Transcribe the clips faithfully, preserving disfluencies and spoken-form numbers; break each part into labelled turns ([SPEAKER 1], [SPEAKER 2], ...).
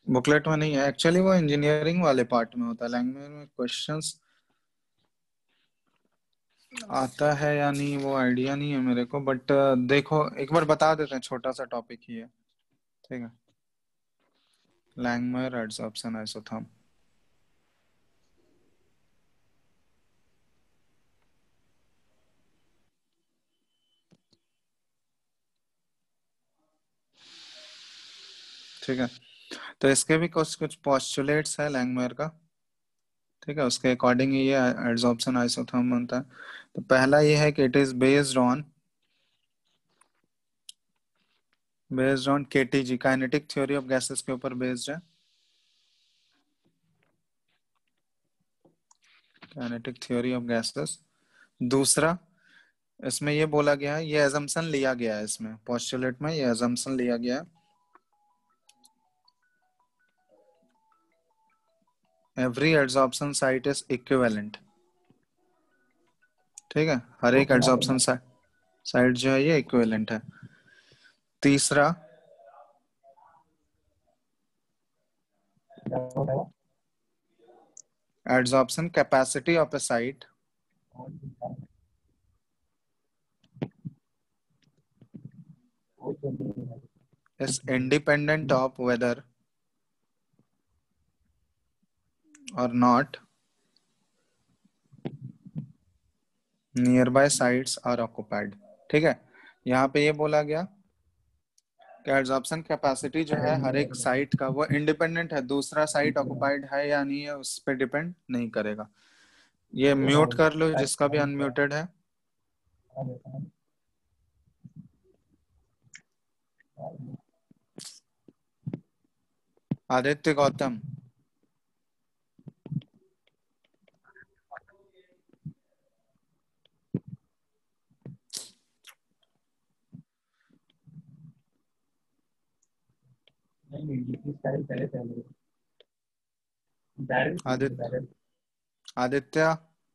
[SPEAKER 1] Booklet में नहीं है एक्चुअली, वो इंजीनियरिंग वाले पार्ट में होता है। लैंग्वेज में क्वेश्चंस आता है या नहीं वो आइडिया नहीं है मेरे को, बट देखो एक बार बता देते हैं, छोटा सा टॉपिक ही है, ठीक है। Langmuir adsorption isotherm. ठीक है, तो इसके भी कुछ कुछ पॉस्टुलेट्स है लैंग्वेज का, ठीक है। उसके अकॉर्डिंग ये एडजॉर्प्शन आइसोथर्म बनता है। तो पहला ये है कि it is based on based on KTG, kinetic theory of gases के ऊपर बेस्ड है, काइनेटिक थ्योरी ऑफ गैसेस। दूसरा, इसमें ये बोला गया है, ये एजम्पशन लिया गया है, इसमें पोस्टुलेट में ये एजम्पशन लिया गया है, every adsorption site is equivalent. ठीक है, हर एक एडजॉर्प्शन साइट जो है ये इक्विवेलेंट है। तीसरा, adsorption capacity of a site is independent of whether or not nearby sites are occupied। ठीक है, यहाँ पे ये बोला गया कि एब्जॉर्प्शन कैपेसिटी जो है हर एक साइट का वो इंडिपेंडेंट है, दूसरा साइट ऑक्युपाइड है या नहीं है उस पर डिपेंड नहीं करेगा। ये म्यूट कर लो जिसका भी अनम्यूटेड है। आदित्य गौतम, आदित्य आदित्य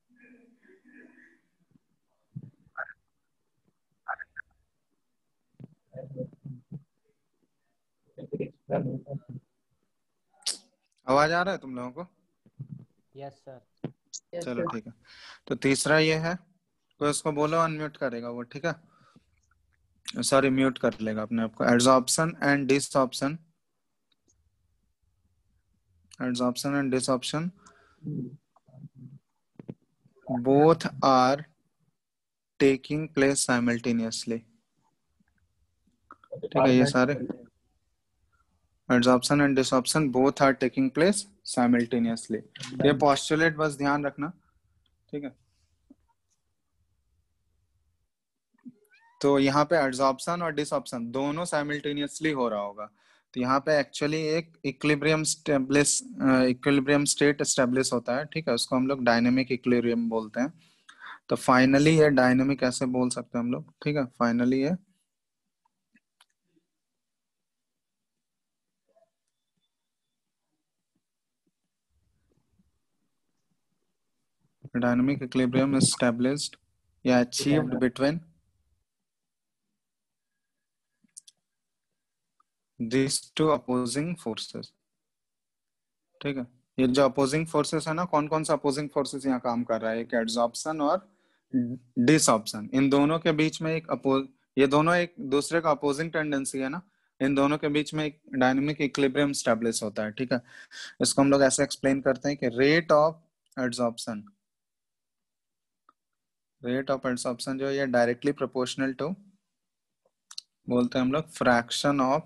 [SPEAKER 1] आवाज आ रहा है तुम लोगों को?
[SPEAKER 2] Yes sir.
[SPEAKER 1] चलो ठीक है। तो तीसरा ये है, कोई उसको बोलो अनम्यूट करेगा वो, ठीक है, सॉरी म्यूट कर लेगा अपने आप को। Adsorption and desorption, adsorption and desorption both are taking place simultaneously। ठीक है, ये सारे adsorption and desorption both are taking place simultaneously. ये पोस्टुलेट बस ध्यान रखना, ठीक है। तो यहाँ पे एड्सॉर्प्शन और डिसऑर्प्शन दोनों साइमल्टेनियसली हो रहा होगा। तो यहाँ पे एक्चुअली एक equilibrium establish equilibrium state establish होता है, ठीक है, उसको हम लोग डायनेमिक इक्विलिब्रियम बोलते हैं। तो फाइनली ये डायनेमिक ऐसे बोल सकते हैं हम लोग, ठीक है। फाइनली ये dynamic equilibrium is established या achieved between these two opposing forces। ठीक है, ये जो अपोजिंग फोर्सेस है ना, कौन कौन सा अपोजिंग फोर्सेस यहाँ काम कर रहा है? एक एड्सॉर्प्शन और डिसऑर्प्शन, इन दोनों के बीच में एक अपोज, ये दोनों एक दूसरे का अपोजिंग टेंडेंसी है ना, इन दोनों के बीच में एक डायनेमिक इक्विलिब्रियम स्टैब्लिश होता है। ठीक है, इसको हम लोग ऐसे एक्सप्लेन करते हैं कि rate of adsorption rate of adsorption जो है ये डायरेक्टली प्रोपोर्शनल टू, बोलते हैं हम लोग, फ्रैक्शन ऑफ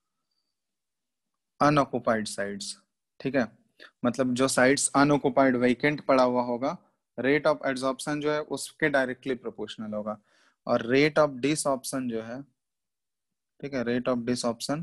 [SPEAKER 1] अनऑक्युपाइड साइट्स। ठीक है, मतलब जो साइट्स अनऑक्युपाइड वेकेंट पड़ा हुआ होगा, रेट ऑफ एड्सॉर्प्शन जो है उसके डायरेक्टली प्रोपोर्शनल होगा। और रेट ऑफ डिसऑर्प्शन जो है, ठीक है, रेट ऑफ डिसऑर्प्शन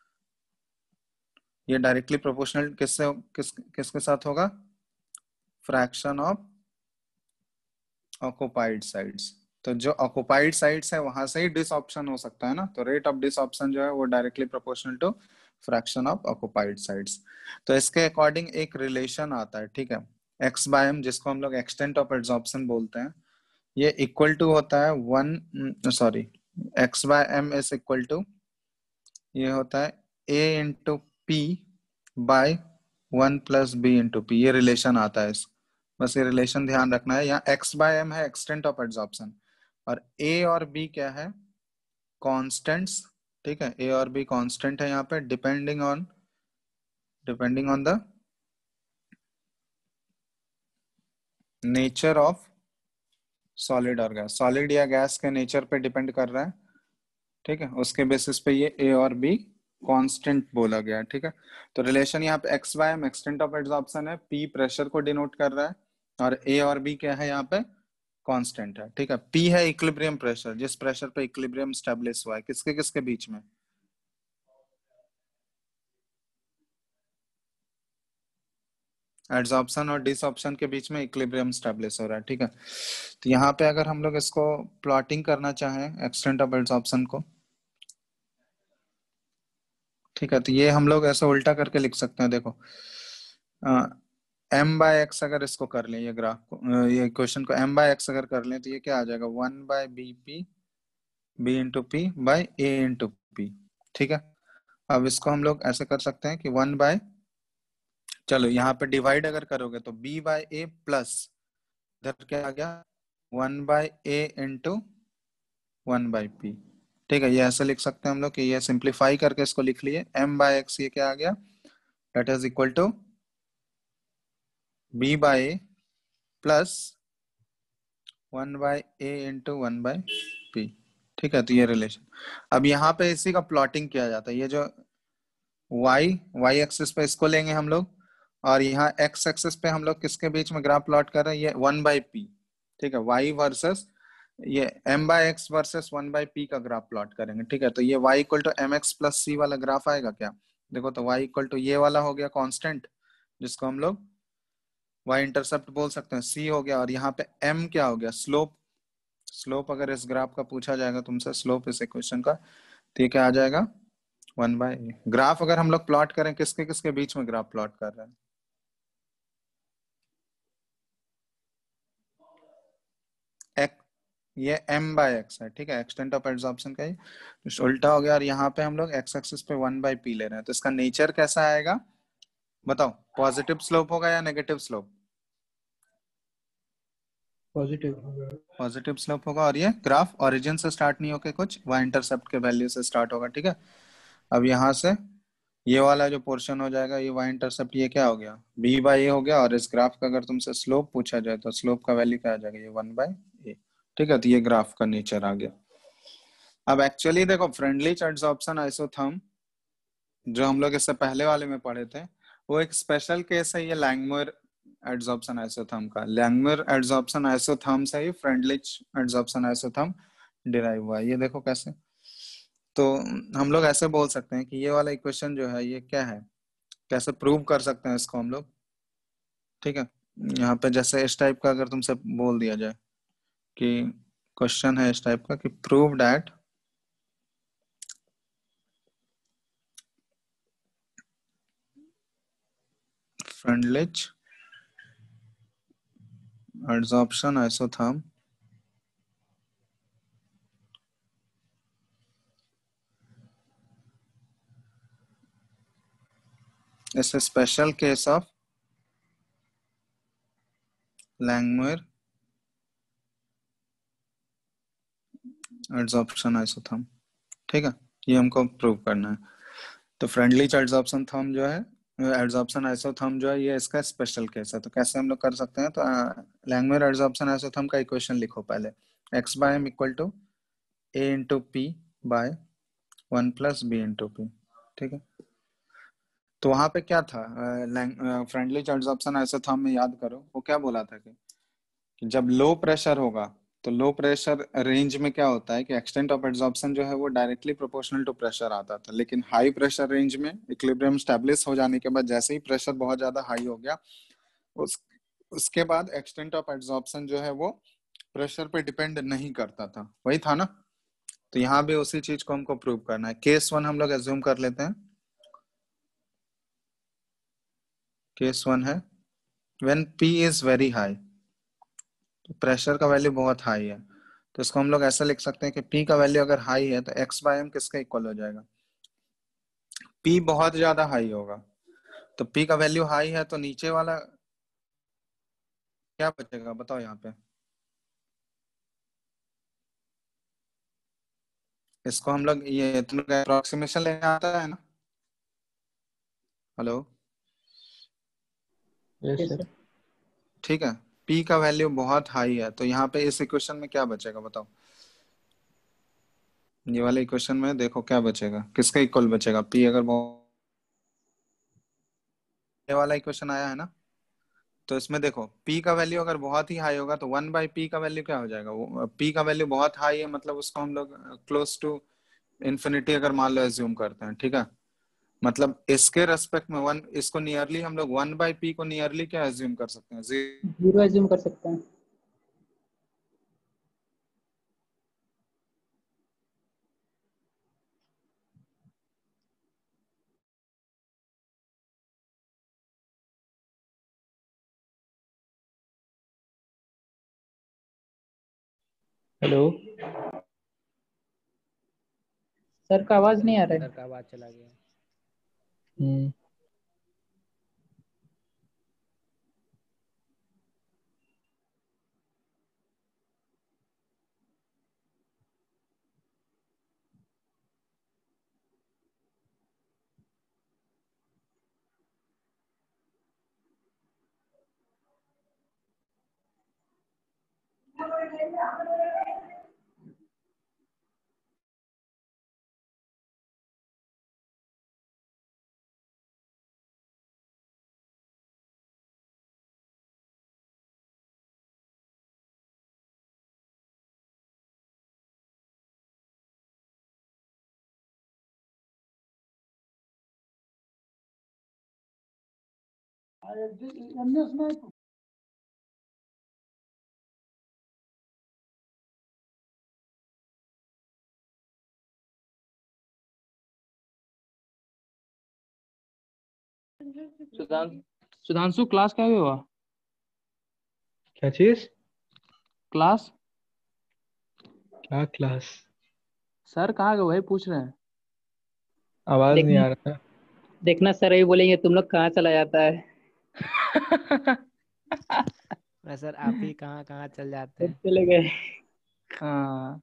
[SPEAKER 1] ये डायरेक्टली प्रोपोर्शनल किससे किस किसके साथ होगा? Fraction of occupied sites. तो जो ऑक्युपाइड साइट्स है वहां से ही डिसऑर्प्शन हो सकता है ना, तो रेट ऑफ डिसऑर्प्शन जो है वो directly proportional to fraction of occupied sites. तो इसके अकॉर्डिंग एक रिलेशन आता है, ठीक है, एक्स बाय एम, जिसको हम लोग एक्सटेंट ऑफ एड्सॉर्प्शन बोलते हैं, ये इक्वल टू होता है one, sorry, x by m is equal to, ये होता है a into p by one plus b into p, ये रिलेशन आता है इस, बस ये रिलेशन ध्यान रखना है। यहाँ एक्स बाय एम है एक्सटेंट ऑफ एड्सॉर्प्शन, और ए और बी क्या है, कॉन्स्टेंट्स। ठीक है, ए और बी कॉन्स्टेंट है यहाँ पे, depending on depending on the nature of solid और गैस, सॉलिड या गैस के नेचर पे डिपेंड कर रहा है। ठीक है, उसके बेसिस पे ये ए और बी कांस्टेंट बोला गया है। ठीक है, तो रिलेशन यहाँ पे x by m extent of adsorption है, पी प्रेशर को डिनोट कर रहा है, और ए और बी क्या है यहाँ पे, कांस्टेंट है। ठीक है, पी है इक्विलिब्रियम प्रेशर, जिस प्रेशर पे इक्विलिब्रियम स्टेब्लिश हुआ है किसके किसके बीच में, एड्सॉर्प्शन और डिसऑर्प्शन के बीच में इक्विलिब्रियम स्टेब्लिश हो रहा है। ठीक है, तो यहाँ पे अगर हम लोग इसको प्लॉटिंग करना चाहें एक्सटेंट ऑफ एड्सॉर्प्शन को, ठीक है, तो ये हम लोग ऐसा उल्टा करके लिख सकते हैं। देखो एम बाय एक्स अगर इसको कर लें, ये ग्राफ को अ, ये क्वेश्चन को एम बाय एक्स अगर कर लें, तो ये क्या आ जाएगा, one by b p b into p by a into p. ठीक है, अब इसको हम लोग ऐसे कर सकते हैं कि वन बाय, चलो यहाँ पे डिवाइड अगर करोगे तो बी बाय ए प्लस इधर क्या आ गया, one by a into one by p. ठीक है, ये ऐसे लिख सकते हैं हम लोग कि ये सिंप्लीफाई करके इसको लिख लिए, एम बाय एक्स ये क्या आ गया, that is equal to b by a plus one by a into one by p. ठीक है, तो ये रिलेशन, अब यहाँ पे इसी का प्लॉटिंग किया जाता है। ये जो y y एक्सिस पे इसको लेंगे हम लोग, और यहाँ x एक्सिस पे हम लोग किसके बीच में ग्राफ प्लॉट कर रहे हैं, ये वन बाय पी। ठीक है, y वर्सेस ये m by x versus one by p का ग्राफ प्लॉट करेंगे। ठीक है, तो ये y equal to m x plus c वाला ग्राफ आएगा क्या, देखो तो y इक्वल टू ये वाला हो गया कांस्टेंट, जिसको हम लोग y इंटरसेप्ट बोल सकते हैं, c हो गया, और यहाँ पे m क्या हो गया, स्लोप। स्लोप अगर इस ग्राफ का पूछा जाएगा तुमसे, स्लोप इस इक्वेशन का, तो ये क्या आ जाएगा, वन बाय। ग्राफ अगर हम लोग प्लॉट करें, किसके किसके बीच में ग्राफ प्लॉट कर रहे हैं, एक, ये m बाय एक्स है। ठीक है, एक्सटेंट ऑफ एड्सॉर्प्शन का ही उल्टा हो गया, और यहाँ पे हम लोग x एक्सिस पे वन बाय पी ले रहे हैं, तो इसका नेचर कैसा आएगा बताओ, पॉजिटिव स्लोप होगा या negative slope,
[SPEAKER 2] positive
[SPEAKER 1] positive slope होगा, और ये ग्राफ ओरिजिन से स्टार्ट नहीं होकर कुछ y इंटरसेप्ट के वैल्यू से स्टार्ट होगा। ठीक है, अब यहाँ से ये वाला जो पोर्शन हो जाएगा, ये y इंटरसेप्ट ये क्या हो गया, b बाय a हो गया, और इस ग्राफ का अगर तुमसे स्लोप पूछा जाए तो स्लोप का वैल्यू क्या आ जाएगा, ये वन बाय a। ठीक है, तो ये ग्राफ का नेचर आ गया। अब एक्चुअली देखो फ्रेंडली एड्सॉर्प्शन आइसोथर्म जो हम लोग इससे पहले वाले में पढ़े थे, वो एक स्पेशल केस है ये लैंगमुइर एड्सॉर्प्शन आइसोथर्म का। लैंगमुइर एड्सॉर्प्शन आइसोथर्म से ही फ्रेंडली एड्सॉर्प्शन आइसोथर्म डिराइव हुआ है। ये देखो कैसे, तो हम लोग ऐसे बोल सकते हैं कि ये वाला इक्वेशन जो है ये क्या है, कैसे प्रूव कर सकते हैं इसको हम लोग। ठीक है, यहाँ पे जैसे इस टाइप का अगर तुमसे बोल दिया जाए कि क्वेश्चन है इस टाइप का कि prove that Freundlich adsorption isotherm is a special case of Langmuir adsorption isotherm. ठीक है, ये हमको प्रूव करना है। तो फ्रेंडली एड्सॉर्प्शन थर्म जो है, एड्सॉर्प्शन आइसोथर्म जो है, ये इसका स्पेशल केस है। तो कैसे हम लोग कर सकते हैं, तो लैंगमुइर एड्सॉर्प्शन आइसोथर्म का इक्वेशन लिखो पहले, x bye m equal to a into p by one plus b into p. ठीक है, तो वहां पे क्या था, फ्रेंडली एड्सॉर्प्शन आइसोथर्म में याद करो वो क्या बोला था कि कि जब लो प्रेशर होगा, तो लो प्रेशर रेंज में क्या होता है कि एक्सटेंट ऑफ एड्सॉर्प्शन जो है वो डायरेक्टली प्रोपोर्शनल टू प्रेशर आता था, लेकिन हाई प्रेशर रेंज में इक्विलिब्रियम स्टैब्लिश हो जाने के बाद जैसे ही प्रेशर बहुत ज्यादा हाई हो गया, उस उसके बाद एक्सटेंट ऑफ एड्सॉर्प्शन जो है वो प्रेशर पे डिपेंड नहीं करता था, वही था ना। तो यहाँ भी उसी चीज को हमको प्रूव करना है। केस वन हम लोग एज्यूम कर लेते हैं, केस वन है when P is very high, तो प्रेशर का वैल्यू बहुत हाई है, तो इसको हम लोग ऐसा लिख सकते हैं कि P का वैल्यू अगर हाई है तो x बाय एम किसका इक्वल हो जाएगा, P बहुत ज्यादा हाई होगा, तो पी का वैल्यू हाई है तो नीचे वाला क्या बचेगा बताओ यहाँ पे। इसको हम लोग ये तुम लोग अप्रोक्सीमेशन लेने आता है ना। Hello.
[SPEAKER 3] Yes
[SPEAKER 2] Yes,
[SPEAKER 3] sir.
[SPEAKER 2] sir.
[SPEAKER 1] ठीक है। पी का वैल्यू बहुत हाई है तो यहाँ पे इस इक्वेशन में क्या बचेगा बताओ। ये वाले इक्वेशन में देखो क्या बचेगा, किसका इक्वल बचेगा पी अगर बहुत, ये वाला इक्वेशन आया है ना। तो इसमें देखो p का वैल्यू अगर बहुत ही हाई होगा तो वन बाई पी का वैल्यू क्या हो जाएगा, वो p का वैल्यू बहुत हाई है मतलब उसको हम लोग क्लोज टू इन्फिनिटी अगर मान लो एज्यूम करते हैं, ठीक है। मतलब इसके रेस्पेक्ट में वन, इसको नियरली हम लोग वन बाई पी को नियरली क्या एज्यूम कर सकते हैं, जीरो।
[SPEAKER 2] जीरो एज्यूम कर सकते हैं।
[SPEAKER 3] हेलो।
[SPEAKER 2] सर का आवाज नहीं आ रहा
[SPEAKER 4] सर
[SPEAKER 2] है।
[SPEAKER 4] का आवाज चला गया।
[SPEAKER 3] हम्म
[SPEAKER 4] सुधांशु सुधांशु क्लास क्या हुआ?
[SPEAKER 3] क्या चीज?
[SPEAKER 4] क्लास
[SPEAKER 3] क्या क्लास?
[SPEAKER 4] सर कहाँ गए वही पूछ रहे हैं।
[SPEAKER 3] आवाज नहीं
[SPEAKER 2] देखना
[SPEAKER 3] आ रहा।
[SPEAKER 2] देखना सर अभी बोलेंगे तुम लोग कहाँ चला जाता है।
[SPEAKER 4] मैं सर आप ही कहाँ कहाँ चल जाते
[SPEAKER 2] फिर
[SPEAKER 4] हैं।
[SPEAKER 2] चले गए।
[SPEAKER 4] हाँ।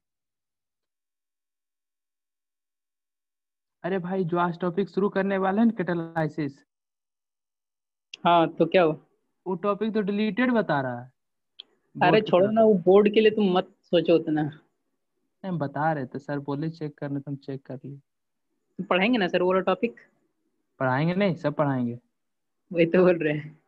[SPEAKER 4] अरे भाई जो आज टॉपिक शुरू करने वाले हैं कैटालाइसिस,
[SPEAKER 2] हाँ तो क्या हुआ।
[SPEAKER 4] वो टॉपिक तो डिलीटेड बता रहा है
[SPEAKER 2] अरे
[SPEAKER 4] बोर्ड की
[SPEAKER 2] छोड़ो
[SPEAKER 4] तरफ।
[SPEAKER 2] ना, वो बोर्ड के लिए तुम मत सोचो उतना।
[SPEAKER 4] हम बता रहे थे सर बोले चेक करने, तुम चेक कर लिए।
[SPEAKER 2] पढ़ाएंगे ना सर वो वाला टॉपिक।
[SPEAKER 4] पढ़ाएंगे नहीं, सब पढ़ाएंगे।
[SPEAKER 2] वही तो बोल रहे हैं।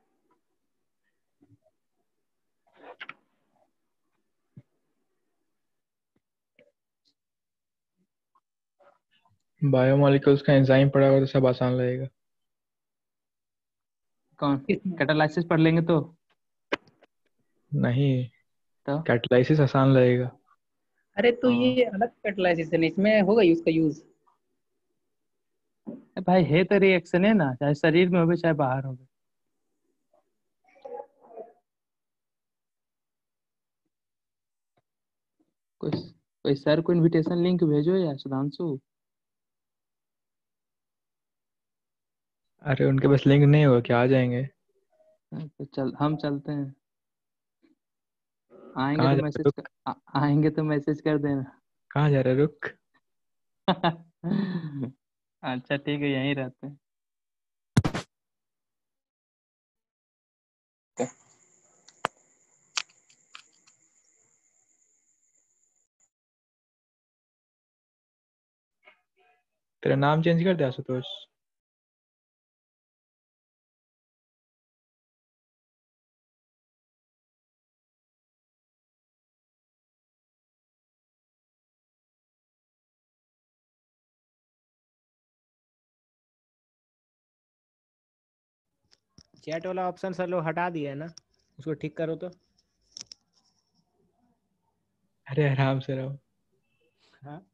[SPEAKER 3] बायोमोलिक्यूल्स का एंजाइम पढ़ा हुआ तो सब आसान लगेगा।
[SPEAKER 4] कौन?
[SPEAKER 2] किसमें?
[SPEAKER 4] कैटालाइसिस पढ़ लेंगे तो
[SPEAKER 3] नहीं,
[SPEAKER 4] तो
[SPEAKER 3] कैटालाइसिस आसान लगेगा।
[SPEAKER 2] अरे तो
[SPEAKER 4] हाँ।
[SPEAKER 2] ये अलग फर्टिलाइजेशन है, इसमें होगा उसका यूज।
[SPEAKER 4] ए भाई है तो रिएक्शन है ना, चाहे शरीर में हो चाहे बाहर हो। कोई कोई सर को इनविटेशन लिंक भेजो यार सुधांशु।
[SPEAKER 3] अरे उनके पास लिंक नहीं होगा क्या, आ जाएंगे।
[SPEAKER 4] हाँ, तो चल हम चलते हैं। आएंगे
[SPEAKER 3] कहाँ
[SPEAKER 4] तो
[SPEAKER 3] जा रहे
[SPEAKER 4] मैसेज कर,
[SPEAKER 3] रुक?
[SPEAKER 4] आ, आएंगे तो मैसेज कर देना।
[SPEAKER 3] कहाँ जा रहे रुक?
[SPEAKER 4] अच्छा ठीक है यहीं रहते हैं।
[SPEAKER 3] तेरा नाम चेंज कर दे आशुतोष।
[SPEAKER 4] चैट वाला ऑप्शन सर लोग हटा दिया है ना, उसको ठीक करो तो।
[SPEAKER 3] अरे आराम से रहो।
[SPEAKER 4] हाँ।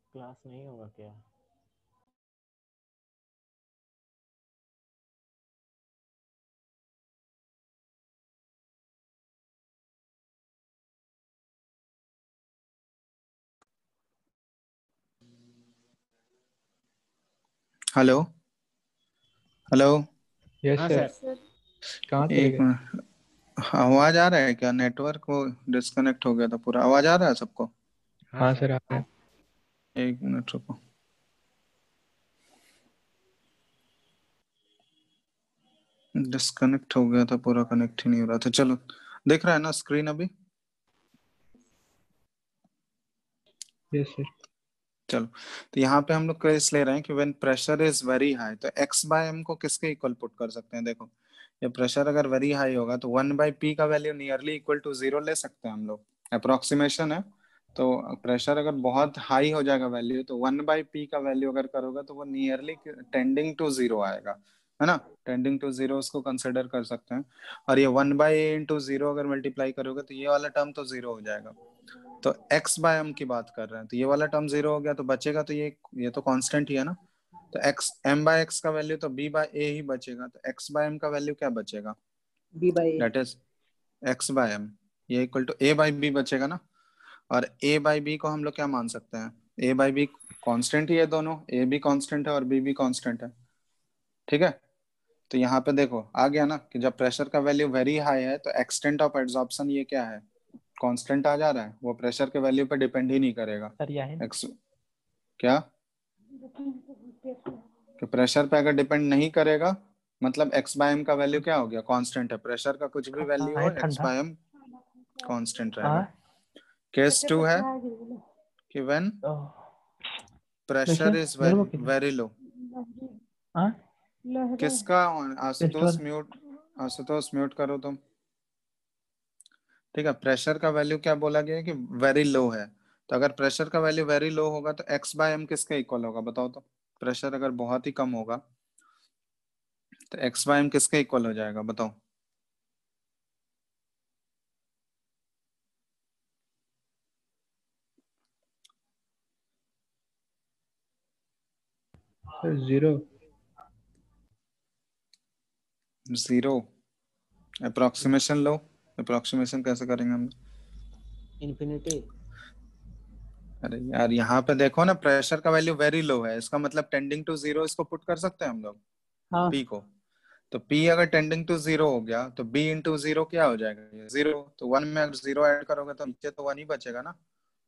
[SPEAKER 5] क्लास नहीं होगा क्या?
[SPEAKER 1] हेलो हेलो
[SPEAKER 3] यस
[SPEAKER 5] हाँ
[SPEAKER 3] सर।
[SPEAKER 5] सर।
[SPEAKER 3] कहाँ चले
[SPEAKER 1] एक
[SPEAKER 3] गए?
[SPEAKER 1] मिनट, आवाज आ रहा है क्या? नेटवर्क वो डिस्कनेक्ट हो गया था पूरा। आवाज आ रहा है सबको?
[SPEAKER 5] हाँ
[SPEAKER 3] हाँ
[SPEAKER 5] सर।
[SPEAKER 3] सर, आ रहे हैं।
[SPEAKER 1] एक मिनट रुको। डिस्कनेक्ट हो गया था पूरा, कनेक्ट ही नहीं हो रहा था। चलो, दिख रहा है ना स्क्रीन अभी?
[SPEAKER 3] Yes sir.
[SPEAKER 1] चलो, तो यहाँ पे हम लोग केस ले रहे हैं कि when pressure is very high, तो x बाय एम को किसके इक्वल पुट कर सकते हैं? देखो, ये प्रेशर अगर वेरी हाई होगा तो वन बाई पी का value nearly equal to zero ले सकते हैं हम लोग। अप्रोक्सीमेशन है, तो प्रेशर अगर बहुत हाई हो जाएगा वैल्यू, तो वन बाई पी का वैल्यू अगर करोगे तो वो नियरली टेंडिंग टू जीरो आएगा, है ना? टेंडिंग टू जीरो उसको कंसिडर कर सकते हैं। और ये one by a into zero अगर मल्टीप्लाई करोगे तो ये वाला टर्म तो जीरो हो जाएगा। तो x बाय m की बात कर रहे हैं, तो ये वाला टर्म जीरो हो गया, तो बचेगा तो ये ये तो कांस्टेंट ही है ना। तो x m बाय x का वैल्यू तो b बाय a ही बचेगा। तो x बाय m का वैल्यू क्या बचेगा?
[SPEAKER 2] B by a.
[SPEAKER 1] That is x by m, ये equal to a by b बचेगा ना। और a बाय b को हम लोग क्या मान सकते हैं? a बाय b कांस्टेंट ही है दोनों, a भी कांस्टेंट है और b भी कांस्टेंट है, ठीक है। तो यहाँ पे देखो आ गया ना कि जब प्रेशर का वैल्यू वेरी हाई है तो एक्सटेंट ऑफ एड्सॉर्प्शन ये क्या है? कांस्टेंट आ जा रहा है, वो प्रेशर के वैल्यू पे डिपेंड ही नहीं करेगा।
[SPEAKER 4] सर यह है
[SPEAKER 1] एक्स क्या कि प्रेशर पे अगर डिपेंड नहीं करेगा, मतलब एक्स बाय एम का वैल्यू क्या हो गया? कांस्टेंट है। प्रेशर का कुछ भी वैल्यू हो,
[SPEAKER 4] है
[SPEAKER 1] एक्स
[SPEAKER 4] ठंडा।
[SPEAKER 1] बाय एम कांस्टेंट
[SPEAKER 4] हाँ
[SPEAKER 1] रहेगा। केस टू है कि व्हेन प्रेशर इज
[SPEAKER 4] लड़को किधर?
[SPEAKER 1] Very low.
[SPEAKER 4] हाँ
[SPEAKER 1] किसका? Ashutosh
[SPEAKER 4] petrol.
[SPEAKER 1] Mute, Ashutosh mute करो तुम। ठीक है, प्रेशर का वैल्यू क्या बोला गया है कि वेरी लो है। तो अगर प्रेशर का वैल्यू वेरी लो होगा तो एक्स बाय एम किसके इक्वल होगा बताओ तो? प्रेशर अगर बहुत ही कम होगा तो एक्स बाय एम किसके इक्वल हो जाएगा बताओ?
[SPEAKER 3] Sir zero.
[SPEAKER 1] जीरो? अप्रोक्सीमेशन लो। अप्रोक्सीमेशन कैसे करेंगे हम?
[SPEAKER 5] इन्फिनिटी।
[SPEAKER 1] अरे यार, यहाँ पे देखो ना, प्रेशर का वैल्यू वेरी लो है, इसका मतलब टेंडिंग टू जीरो इसको पुट कर सकते हैं हम लोग,
[SPEAKER 2] हाँ
[SPEAKER 1] पी को। तो पी अगर टेंडिंग टू जीरो हो गया तो बी इंटू जीरो क्या हो जाएगा? जीरो। तो वन में अगर जीरो ऐड करोगे तो नीचे तो वन ही बचेगा ना।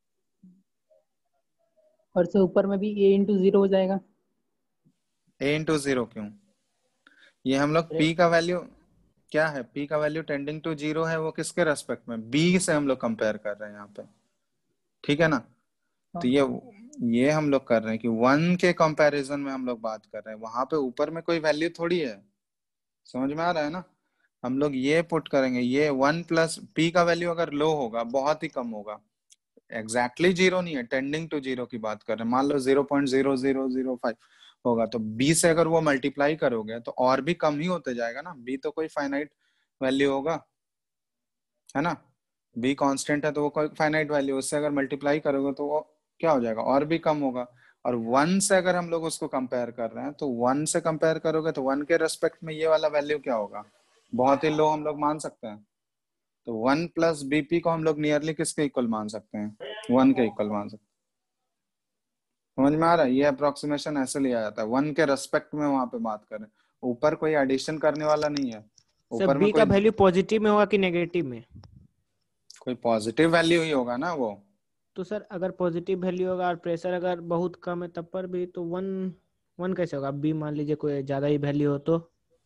[SPEAKER 2] और से ऊपर में भी ए इंटू जीरो हो जाएगा।
[SPEAKER 1] ए इंटू जीरो क्यों? ये हम लोग
[SPEAKER 5] अरे
[SPEAKER 1] पी का वैल्यू क्या है? पी का वैल्यू टेंडिंग टू जीरो है, वो किसके रेस्पेक्ट में? बी से हम लोग कंपेयर कर रहे हैं यहाँ पे, ठीक है ना। तो
[SPEAKER 2] हाँ
[SPEAKER 1] ये ये हम लोग कर रहे हैं कि वन के कंपैरिजन में हम लोग बात कर रहे हैं, वहां पे ऊपर में कोई वैल्यू थोड़ी है। समझ में आ रहा है ना? हम लोग ये पुट करेंगे, ये वन प्लस पी का वैल्यू अगर लो होगा, बहुत ही कम होगा, एग्जैक्टली exactly जीरो नहीं है, टेंडिंग टू जीरो की बात कर रहे हैं, मान लो zero point zero zero zero five होगा, तो बी से अगर वो मल्टीप्लाई करोगे तो और भी कम ही होते जाएगा ना। बी तो कोई फाइनाइट वैल्यू होगा, है ना। बी कांस्टेंट है तो वो कोई फाइनाइट वैल्यू, उससे अगर मल्टीप्लाई करोगे तो वो क्या हो जाएगा? और भी कम होगा। और वन से अगर हम लोग उसको कंपेयर कर रहे हैं तो वन से कंपेयर करोगे तो वन के रेस्पेक्ट में ये वाला वैल्यू क्या होगा? बहुत ही लो हम लोग मान सकते हैं। तो वन प्लस बीपी को हम लोग नियरली किसके इक्वल मान सकते हैं? वन के इक्वल मान सकते हैं। समझ में आ रहा है? ये अप्रोक्सीमेशन ऐसे लिया जाता है, वन के रेस्पेक्ट में वहां पे बात करें, ऊपर कोई एडिशन करने वाला नहीं है।
[SPEAKER 5] सर
[SPEAKER 1] ऊपर में
[SPEAKER 5] बी का
[SPEAKER 1] कोई
[SPEAKER 5] वैल्यू पॉजिटिव में होगा कि नेगेटिव में?
[SPEAKER 1] कोई पॉजिटिव वैल्यू ही होगा ना वो।
[SPEAKER 5] तो सर अगर पॉजिटिव वैल्यू होगा और प्रेशर अगर बहुत कम है तब पर भी तो वन वन कैसे होगा? बी मान लीजिए कोई ज्यादा ही वैल्यू हो तो?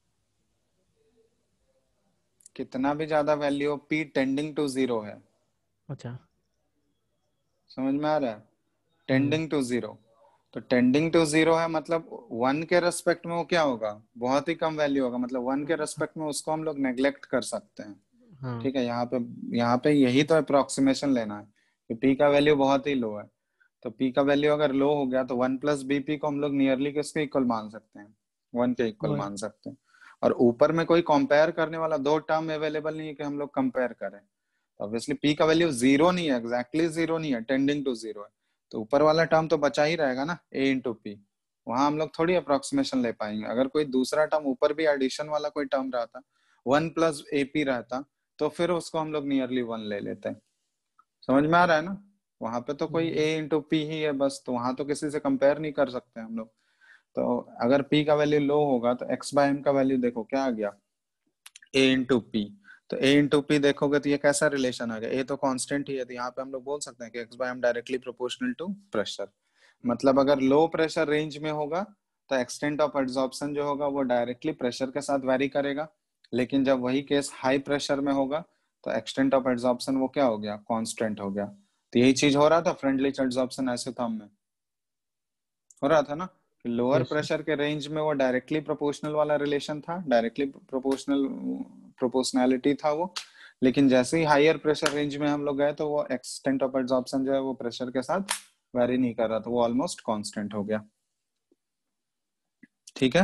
[SPEAKER 1] कितना भी ज्यादा वैल्यू हो, पी टेंडिंग टू जीरो है।
[SPEAKER 5] अच्छा।
[SPEAKER 1] समझ में आ रहा है?
[SPEAKER 5] हम्म।
[SPEAKER 1] टेंडिंग टू जीरो, तो टेंडिंग टू जीरो है मतलब वन के रेस्पेक्ट में वो क्या होगा? बहुत ही कम वैल्यू होगा, मतलब वन के रेस्पेक्ट में उसको हम लोग नेग्लेक्ट कर सकते हैं।
[SPEAKER 5] हाँ।
[SPEAKER 1] ठीक है, यहाँ पे यहाँ पे यही तो अप्रोक्सीमेशन लेना है कि पी का वैल्यू बहुत ही लो है। तो पी का वैल्यू अगर लो हो गया तो वन प्लस बीपी को हम लोग नियरली किसके इक्वल मान सकते हैं? वन के इक्वल
[SPEAKER 5] वन।
[SPEAKER 1] मान सकते हैं। और ऊपर में कोई कंपेयर करने वाला दो टर्म अवेलेबल नहीं है कि हम लोग कंपेयर करें। ऑब्वियसली पी का वैल्यू जीरो नहीं है, एग्जैक्टली जीरो नहीं है, टेंडिंग टू जीरो है। तो ऊपर वाला टर्म तो बचा ही रहेगा ना, a इंटू पी। वहां हम लोग थोड़ी अप्रोक्सीमेशन ले पाएंगे। अगर कोई दूसरा टर्म ऊपर भी एडिशन वाला कोई टर्म रहता, वन प्लस ए पी रहता, तो फिर उसको हम लोग नियरली वन ले लेते। समझ में आ रहा है ना? वहां पे तो कोई a इंटू पी ही है बस, तो वहां तो किसी से कंपेयर नहीं कर सकते हम लोग। तो अगर p का वैल्यू लो होगा तो x बाय एम का वैल्यू देखो क्या आ गया, a इंटू पी। तो a इंटू पी देखोगे तो ये कैसा रिलेशन आ गया, a तो कांस्टेंट ही है, तो यहाँ पे हम लोग बोल सकते हैं कि x bye m directly proportional to pressure. मतलब अगर लो प्रेशर रेंज में होगा तो एक्सटेंट ऑफ एब्जॉर्प्शन जो होगा वो डायरेक्टली प्रेशर के साथ वैरी करेगा, लेकिन जब वही केस हाई प्रेशर में होगा तो एक्सटेंट ऑफ एब्जॉर्प्शन वो क्या हो गया, कांस्टेंट हो गया। तो यही चीज हो रहा था फ्रेंडली एब्जॉर्प्शन आइसोथर्म में, हो रहा था ना कि लोअर
[SPEAKER 3] Yes, sir.
[SPEAKER 1] प्रेशर के रेंज में वो डायरेक्टली प्रोपोर्शनल वाला रिलेशन था, डायरेक्टली प्रोपोर्शनल प्रोपोर्शनैलिटी था वो, लेकिन जैसे ही हायर प्रेशर रेंज में हम लोग गए तो वो एक्सटेंट ऑफ एब्जॉर्प्शन जो है वो प्रेशर के साथ वेरी नहीं कर रहा था, वो ऑलमोस्ट कांस्टेंट हो गया। ठीक है,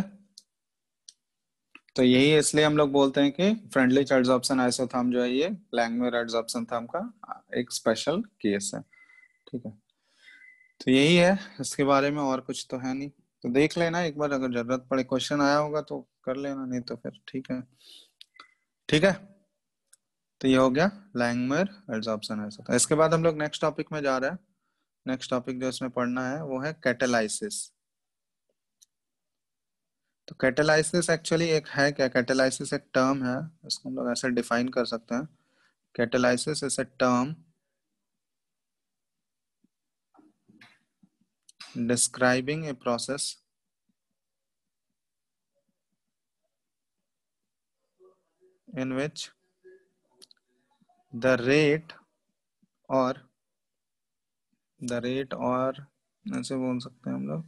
[SPEAKER 1] तो यही इसलिए हम लोग बोलते हैं कि फ्रेंडली एड्सॉर्प्शन आइसोथर्म जो है ये लैंगमुइर एड्सॉर्प्शन थर्म का एक स्पेशल केस है। ठीक है, तो यही है इसके बारे में, और कुछ तो है नहीं। तो देख लेना एक बार, अगर जरूरत पड़े क्वेश्चन आया होगा तो कर लेना, नहीं तो फिर ठीक है। ठीक है, तो ये हो गया लैंगमुइर एड्सॉर्प्शन आइसोथर्म। इसके बाद हम लोग नेक्स्ट टॉपिक में जा रहे हैं। नेक्स्ट टॉपिक जो इसमें पढ़ना है वो है कैटालाइसिस। तो कैटालाइसिस एक्चुअली एक है क्या, कैटालाइसिस एक टर्म है, इसको हम लोग ऐसे डिफाइन कर सकते हैं। Catalysis is a term describing a process in which the rate or the rate और ऐसे बोल सकते हैं हम लोग,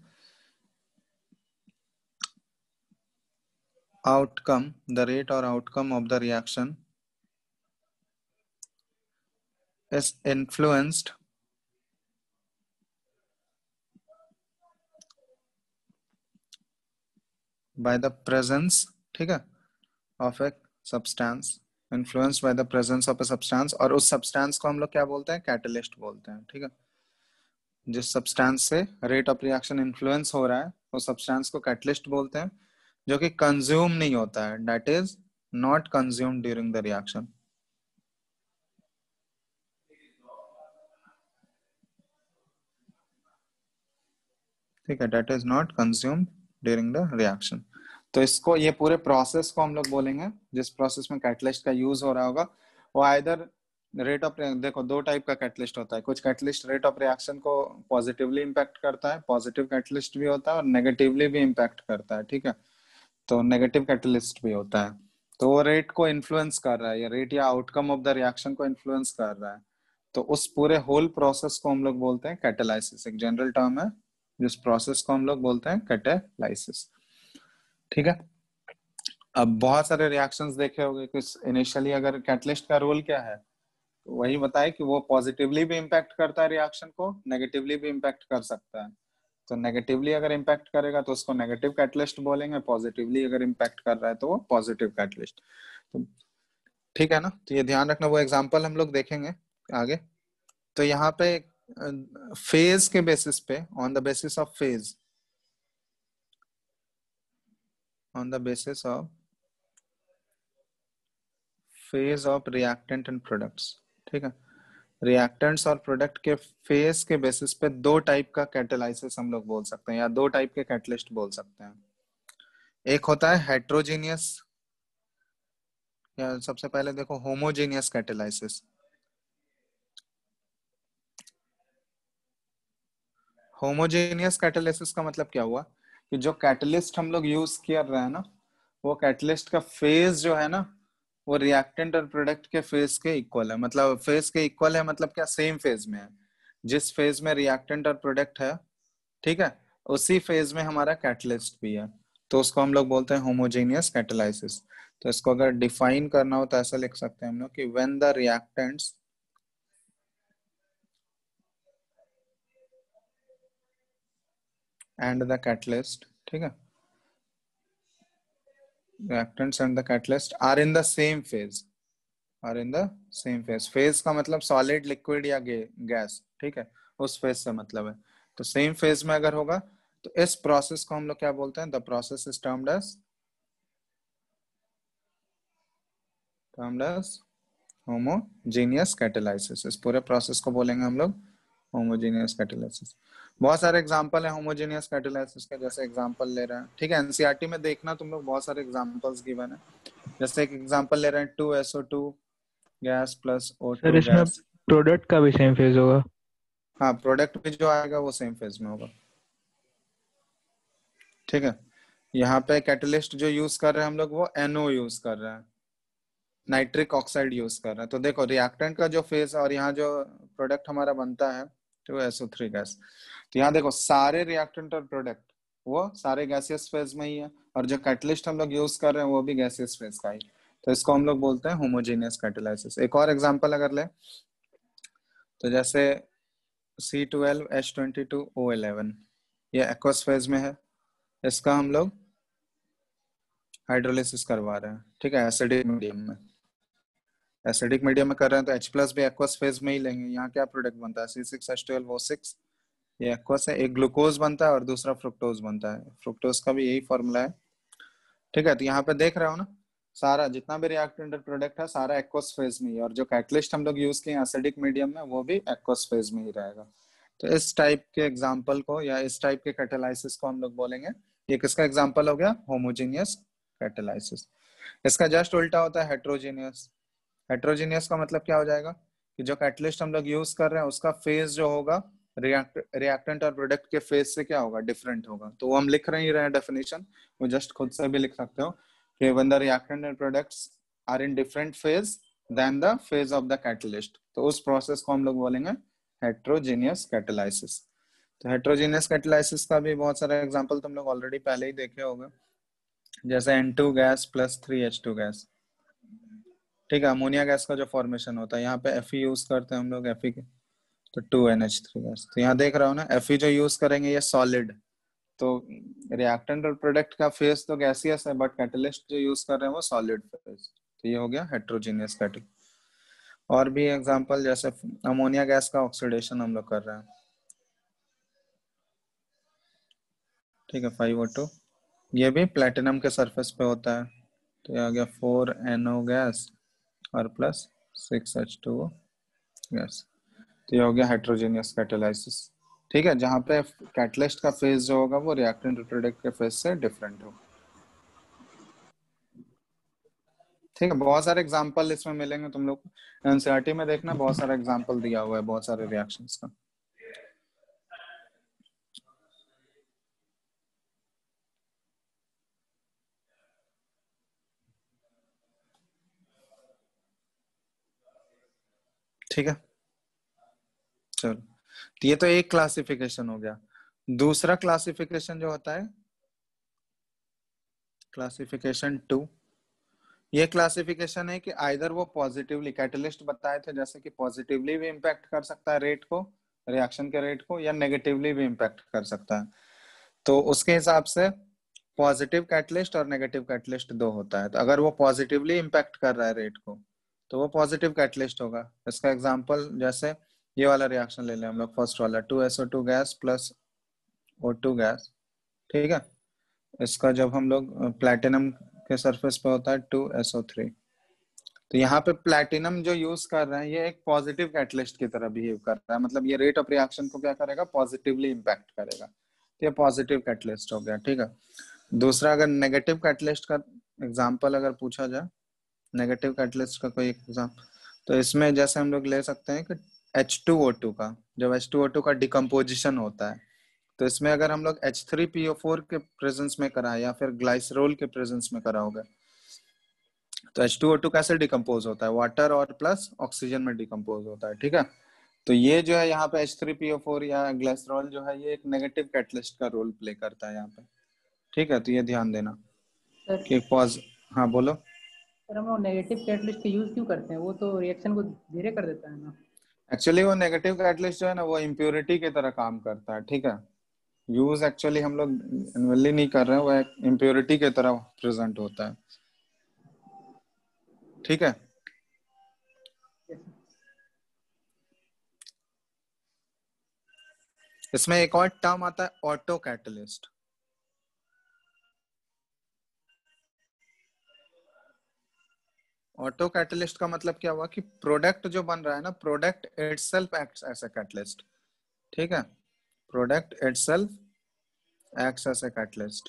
[SPEAKER 1] outcome, the rate or outcome of the reaction is influenced by the presence, ठीक है, of a substance, influenced by the presence of a substance, और उस substance को हम लोग क्या बोलते हैं, catalyst बोलते हैं। ठीक है, जिस सब्सटेंस से रेट ऑफ रिएक्शन इन्फ्लुएंस हो रहा है उस सब्सटेंस को कैटलिस्ट बोलते हैं, जो कि कंज्यूम नहीं होता है, that is not consumed during the reaction. ठीक है, that is not consumed during the reaction. तो इसको, ये पूरे प्रोसेस को हम लोग बोलेंगे जिस प्रोसेस में कैटलिस्ट का यूज हो रहा होगा वो आइदर रेट ऑफ, देखो दो टाइप का कैटलिस्ट होता है, कुछ कैटलिस्ट रेट ऑफ रिएक्शन को पॉजिटिवली इंपैक्ट करता है, पॉजिटिव कैटलिस्ट भी होता है, और नेगेटिवली भी इंपैक्ट करता है। ठीक है, तो नेगेटिव कैटलिस्ट भी होता है, तो वो रेट को इन्फ्लुएंस कर रहा है, या रेट या आउटकम ऑफ द रिएक्शन को इन्फ्लुएंस कर रहा है। तो उस पूरे होल प्रोसेस को हम लोग बोलते हैं कैटालाइसिस, एक जनरल टर्म है जिस प्रोसेस को हम लोग बोलते हैं कैटालाइसिस। ठीक है, अब बहुत सारे रिएक्शंस देखे होंगे कि इनिशियली अगर कैटलिस्ट का रोल क्या है, तो वही बताए कि वो पॉजिटिवली भी इम्पैक्ट करता है रिएक्शन को, नेगेटिवली भी इम्पैक्ट कर सकता है। तो नेगेटिवली अगर इम्पैक्ट करेगा तो उसको नेगेटिव कैटलिस्ट बोलेंगे, पॉजिटिवली अगर इम्पैक्ट कर रहा है तो वो पॉजिटिव कैटलिस्ट। तो ठीक है ना, तो ये ध्यान रखना, वो एग्जांपल हम लोग देखेंगे आगे। तो यहाँ पे फेज के बेसिस पे, on the basis of phase, on the basis of phase of reactant and products. ठीक है, रिएक्टेंट्स और प्रोडक्ट के फेज के बेसिस पे दो टाइप का कैटालाइसिस हम लोग बोल सकते हैं, या दो टाइप के कैटलिस्ट बोल सकते हैं। एक होता है हेट्रोजीनियस, या सबसे पहले देखो होमोजीनियस कैटालाइसिस। होमोजेनियस कैटालिसिस का मतलब क्या हुआ कि जो कैटलिस्ट हम लोग यूज कर रहे हैं ना, वो कैटलिस्ट का फेज जो है ना वो रिएक्टेंट और प्रोडक्ट के फेज के इक्वल है। मतलब फेज के इक्वल है मतलब क्या, सेम फेज में है। जिस फेज में रिएक्टेंट और प्रोडक्ट है, ठीक है, उसी फेज में हमारा कैटलिस्ट भी है, तो उसको हम लोग बोलते हैं होमोजेनियस कैटालाइसिस। तो इसको अगर डिफाइन करना हो तो ऐसा लिख सकते हैं हम लोग कि when the reactants and the catalyst, ठीक है, reactants and the catalyst are in the same phase, are in the same phase। phase का मतलब solid, liquid या गैस, ठीक है, उस फेज से मतलब है। तो सेम फेज में अगर होगा तो इस प्रोसेस को हम लोग क्या बोलते हैं, the process is termed as termed as homogeneous catalysis. इस पूरे प्रोसेस को बोलेंगे हम लोग होमोजीनियस कैटालाइसिस। बहुत सारे एग्जांपल है होमोजीनियस कैटालाइसिस के, जैसे एग्जांपल ले रहे हैं, ठीक है, एनसीईआरटी में देखना तुम लोग, बहुत सारे एग्जांपल्स गिवन है। जैसे एक एग्जांपल ले रहे हैं two S O two gas plus O
[SPEAKER 3] sir
[SPEAKER 1] two
[SPEAKER 3] इसमें
[SPEAKER 1] गैस।
[SPEAKER 3] प्रोडक्ट का भी सेम फेज होगा?
[SPEAKER 1] हाँ, प्रोडक्ट भी जो आएगा वो सेम फेज में होगा, ठीक है। यहाँ पे कैटलिस्ट जो यूज कर रहे हैं हम लोग वो एनओ यूज कर रहे हैं, नाइट्रिक ऑक्साइड यूज कर रहे हैं। तो देखो रिएक्टेंट का जो फेज और यहाँ जो प्रोडक्ट हमारा बनता है तो एस ओ थ्री गैस, तो यहाँ देखो सारे रिएक्टेंट और प्रोडक्ट वो सारे गैसियस फेज में ही है, और जो कैटलिस्ट हम लोग यूज कर रहे हैं वो भी गैसियस फेज का ही। तो इसको हम लोग बोलते हैं होमोजेनियस कैटालाइसिस। एक और एग्जांपल अगर ले तो जैसे C twelve H twenty two O eleven, ये एक्वस फेज में है, इसका हम लोग हाइड्रोलिसिस करवा रहे हैं, ठीक है, एसिडिक मीडियम में। एसिडिक मीडियम में कर रहे हैं तो H प्लस भी एक्वस फेज में ही लेंगे। यहाँ क्या प्रोडक्ट बनता है, C six H twelve O six, ये एक्वस है, एक ग्लूकोज बनता है और दूसरा फ्रुक्टोज बनता है। फ्रुक्टोज का भी यही फॉर्मूला है, ठीक है। तो यहाँ पे देख रहे हो ना, सारा जितना भी रिएक्टेंट प्रोडक्ट है सारा एक्वस फेज में ही, और जो कैटलिस्ट हम लोग यूज किए एसिडिक मीडियम में वो भी एक्वस फेज में ही रहेगा। तो इस टाइप के एग्जाम्पल को या इस टाइप के कैटालाइसिस को हम लोग बोलेंगे, ये किसका एग्जाम्पल हो गया, होमोजीनियस कैटालाइसिस। इसका जस्ट उल्टा होता है हेट्रोजीनियस। हेट्रोजीनियस का मतलब क्या हो जाएगा कि जो कैटलिस्ट हम लोग यूज कर रहे हैं उसका फेज जो होगा रिएक्ट रिएक्टेंट और प्रोडक्ट के फेज से क्या होगा, डिफरेंट होगा। तो वो हम लिख रहे ही रहे डेफिनेशन, वो जस्ट खुद से भी लिख सकते हो कि when the reactant and products are in different phase then the phase of the catalyst, तो उस प्रोसेस को हम लोग बोलेंगे हेट्रोजीनियस कैटालाइसिस। तो हेट्रोजीनियस कैटालाइसिस का भी बहुत सारे एग्जांपल तुम लोग ऑलरेडी पहले ही देखे होंगे, जैसे N two gas plus three H two gas, ठीक है। अमोनिया गैस का जो फॉर्मेशन होता है, यहाँ पे Fe यूज करते हैं हम लोग, Fe के, तो two N H three gas. तो यहाँ देख रहा हूँ ना, Fe जो यूज करेंगे ये सॉलिड, तो रिएक्टेंट और प्रोडक्ट का फेज तो गैसियस है, बट कैटलिस्ट जो यूज कर रहे हैं वो सॉलिड फेज। तो ये हो गया हेट्रोजीनियस कैटलिस्ट। और भी एग्जांपल, जैसे अमोनिया गैस का ऑक्सीडेशन हम लोग कर रहे हैं, ठीक है, फाइव ओ टू, ये भी प्लेटिनम के सरफेस पे होता है। तो ये आ गया फोर एन ओ गैस और plus six H two O gas. तो ये हो गया हेट्रोजीनियस कैटालाइसिस, ठीक है, जहाँ पे कैटलिस्ट का फेज जो होगा वो रिएक्टेंट और प्रोडक्ट के फेज से डिफरेंट हो, ठीक है। बहुत सारे एग्जांपल इसमें मिलेंगे तुम लोग, एनसीईआरटी में देखना, बहुत सारा एग्जांपल दिया हुआ है बहुत सारे रिएक्शंस का। ठीक है, चलो, तो ये तो एक क्लासिफिकेशन हो गया। दूसरा क्लासिफिकेशन जो होता है क्लासिफिकेशन टू, ये क्लासिफिकेशन है कि आइदर वो पॉजिटिवली, कैटलिस्ट बताए थे जैसे कि पॉजिटिवली भी इम्पैक्ट कर सकता है रेट को, रिएक्शन के रेट को, या नेगेटिवली भी इम्पैक्ट कर सकता है। तो उसके हिसाब से पॉजिटिव कैटलिस्ट और नेगेटिव कैटलिस्ट दो होता है। तो अगर वो पॉजिटिवली इम्पैक्ट कर रहा है रेट को तो वो पॉजिटिव कैटलिस्ट होगा। इसका एग्जांपल जैसे ये वाला रिएक्शन ले लें हम लोग, फर्स्ट वाला two S O two gas plus O two gas, ठीक है। इसका जब हम लोग प्लैटिनम के सरफेस पे होता है टू एस ओ थ्री, तो यहाँ पे प्लैटिनम जो यूज कर रहे हैं ये एक पॉजिटिव कैटलिस्ट की तरह बिहेव कर रहा है, मतलब ये रेट ऑफ रिएक्शन को क्या करेगा, पॉजिटिवली इम्पैक्ट करेगा। तो ये पॉजिटिव कैटलिस्ट हो गया, ठीक है। दूसरा, अगर नेगेटिव कैटलिस्ट का एग्जांपल अगर पूछा जाए, नेगेटिव कैटलिस्ट का कोई एग्जांपल, तो इसमें जैसे हम लोग ले सकते हैं कि एच टू ओ टू का, जब एच टू ओ टू का डिकम्पोजिशन होता है, तो इसमें अगर हम लोग H three P O four के प्रेजेंस में कराए या फिर ग्लाइसरोल के प्रेजेंस में कराओगे, तो एच टू ओ टू कैसे डिकम्पोज होता है, वाटर और प्लस ऑक्सीजन में डिकम्पोज होता है, ठीक है। तो ये जो है यहाँ पे H three P O four या ग्लाइसरोल जो है ये एक नेगेटिव कैटलिस्ट का रोल प्ले करता है यहाँ पे, ठीक है। तो ये ध्यान देना
[SPEAKER 2] सर
[SPEAKER 1] कि पॉज, हाँ बोलो।
[SPEAKER 2] सर हम लोग नेगेटिव कैटलिस्ट का यूज क्यों करते हैं, वो तो रिएक्शन को धीरे कर देता है ना।
[SPEAKER 1] एक्चुअली वो नेगेटिव कैटलिस्ट जो है ना वो इम्प्योरिटी की तरह काम करता है, ठीक है। यूज एक्चुअली हम लोग इनवेली नहीं कर रहे हैं, वो एक इम्प्योरिटी की तरह प्रेजेंट होता है, ठीक है। इसमें एक और टर्म आता है ऑटो कैटलिस्ट। ऑटो कैटलिस्ट का मतलब क्या हुआ कि प्रोडक्ट जो बन रहा है ना, product itself acts as a catalyst. ठीक है, product itself acts as a catalyst.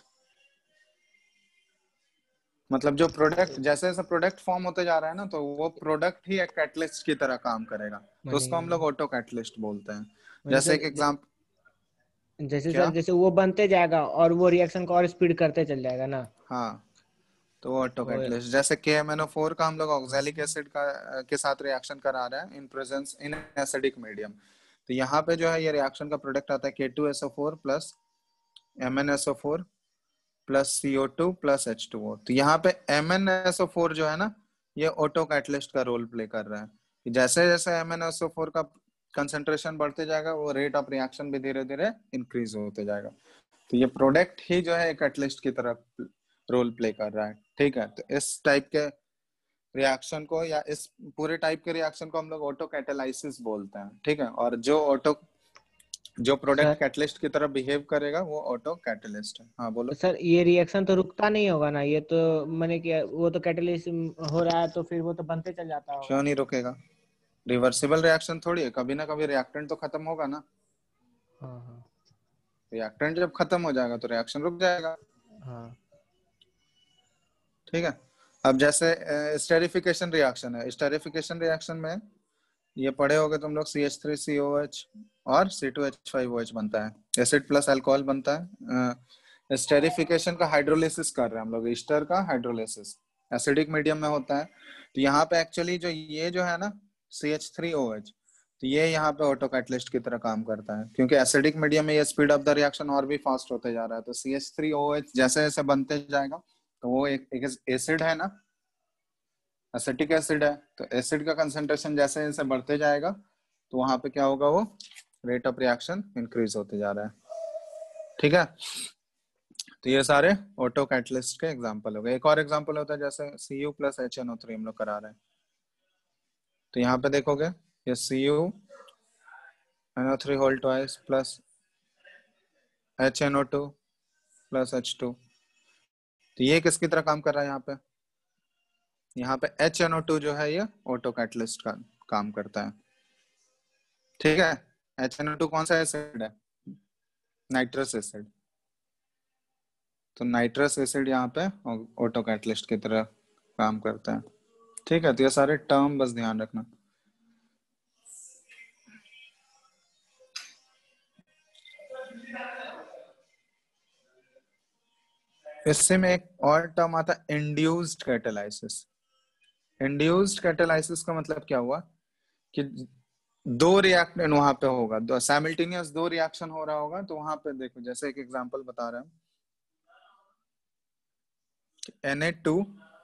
[SPEAKER 1] मतलब जो प्रोडक्ट, जैसे जैसे प्रोडक्ट फॉर्म होते जा रहा है ना, तो वो प्रोडक्ट ही एक कैटलिस्ट की तरह काम करेगा, तो उसको हम लोग ऑटो कैटलिस्ट बोलते हैं। जैसे एक एग्जांपल,
[SPEAKER 5] जैसे
[SPEAKER 1] क्या?
[SPEAKER 5] सर जैसे वो बनते जाएगा और वो रिएक्शन को और स्पीड करते चल जाएगा ना।
[SPEAKER 1] हाँ, तो ऑटो कैटलिस्ट। जैसे के एम एन ओ फोर का हम लोग ऑक्सैलिक एसिड का के साथ रिएक्शन करा रहे हैं in presence in acidic medium, तो यहाँ पे जो है ये रिएक्शन का प्रोडक्ट आता है K two S O four plus M N S O four plus C O two plus H two O. तो यहाँ पे M N S O four जो है ना, ये ऑटो कैटलिस्ट का रोल प्ले कर रहा है। जैसे जैसे M N S O four का कंसेंट्रेशन बढ़ते जाएगा, वो रेट ऑफ रिएक्शन भी धीरे धीरे इंक्रीज होते जाएगा। तो ये प्रोडक्ट ही जो है कैटलिस्ट की तरह रोल प्ले कर रहा है। ठीक है, तो इस टाइप के रिएक्शन को या इस पूरे टाइप के रिएक्शन को हम लोग ऑटो कैटालाइसिस बोलते हैं। ठीक है, और जो ऑटो जो प्रोडक्ट कैटलिस्ट की तरह बिहेव करेगा वो ऑटो कैटलिस्ट है। हाँ बोलो।
[SPEAKER 5] सर ये रिएक्शन तो रुकता नहीं होगा ना, ये तो मैंने कि वो तो कैटलिस्ट हो रहा है तो फिर वो तो बनते चल जाता होगा।
[SPEAKER 1] क्यों नहीं रुकेगा? रिवर्सिबल रिएक्शन थोड़ी है, कभी ना कभी रिएक्टेंट तो खत्म होगा ना।
[SPEAKER 5] हाँ हाँ।
[SPEAKER 1] रिएक्टेंट जब खत्म हो जाएगा तो रिएक्शन रुक जाएगा।
[SPEAKER 5] हाँ
[SPEAKER 1] ठीक है, अब जैसे स्टेरिफिकेशन रिएक्शन है, स्टेरिफिकेशन रिएक्शन में ये पढ़े होगे तुम लोग, C H three C O H और C two H five O H बनता है, एसिड प्लस अल्कोहल बनता है। स्टेरिफिकेशन का हाइड्रोलिसिस कर रहे हैं हम लोग, ईस्टर का हाइड्रोलिसिस एसिडिक मीडियम में होता है। तो यहाँ पे एक्चुअली जो ये जो है ना C H three O H, तो ये यहाँ पे ऑटो कैटलिस्ट की तरह काम करता है, क्योंकि एसिडिक मीडियम में ये स्पीड ऑफ द रिएक्शन और भी फास्ट होते जा रहा है। तो C H three O H जैसे जैसे बनते जाएगा, तो वो एक, एक एसिड है ना, एसिटिक एसिड है, तो एसिड का कंसंट्रेशन जैसे जैसे बढ़ते जाएगा, तो वहां पे क्या होगा, वो रेट ऑफ रिएक्शन इंक्रीज होते जा रहा है। ठीक है, तो ये सारे ऑटो कैटलिस्ट के एग्जांपल हो गए। एक और एग्जांपल होता है जैसे C U plus H N O three हम लोग करा रहे हैं, तो यहाँ पे देखोगे ये C U N O three whole twice plus H N O two plus H two, तो ये किसकी तरह काम कर रहा है? यहाँ पे यहाँ पे एच एन ओ टू जो है ये ऑटो कैटलिस्ट का काम करता है। ठीक है, एच एन ओ टू कौन सा एसिड है? Nitrous acid. तो नाइट्रस एसिड यहाँ पे ऑटो कैटलिस्ट की तरह काम करता है। ठीक है, तो ये सारे टर्म बस ध्यान रखना। इससे में एक और टर्म आता है इंड्यूस्ड कैटालाइसिस। इंड्यूस्ड कैटालाइसिस का मतलब क्या हुआ कि दो रिएक्टेंट वहां पे होगा, दो साइमल्टेनियस दो रिएक्शन हो रहा होगा। तो वहां पे देखो, जैसे एक एग्जांपल बता रहे हैं, N A two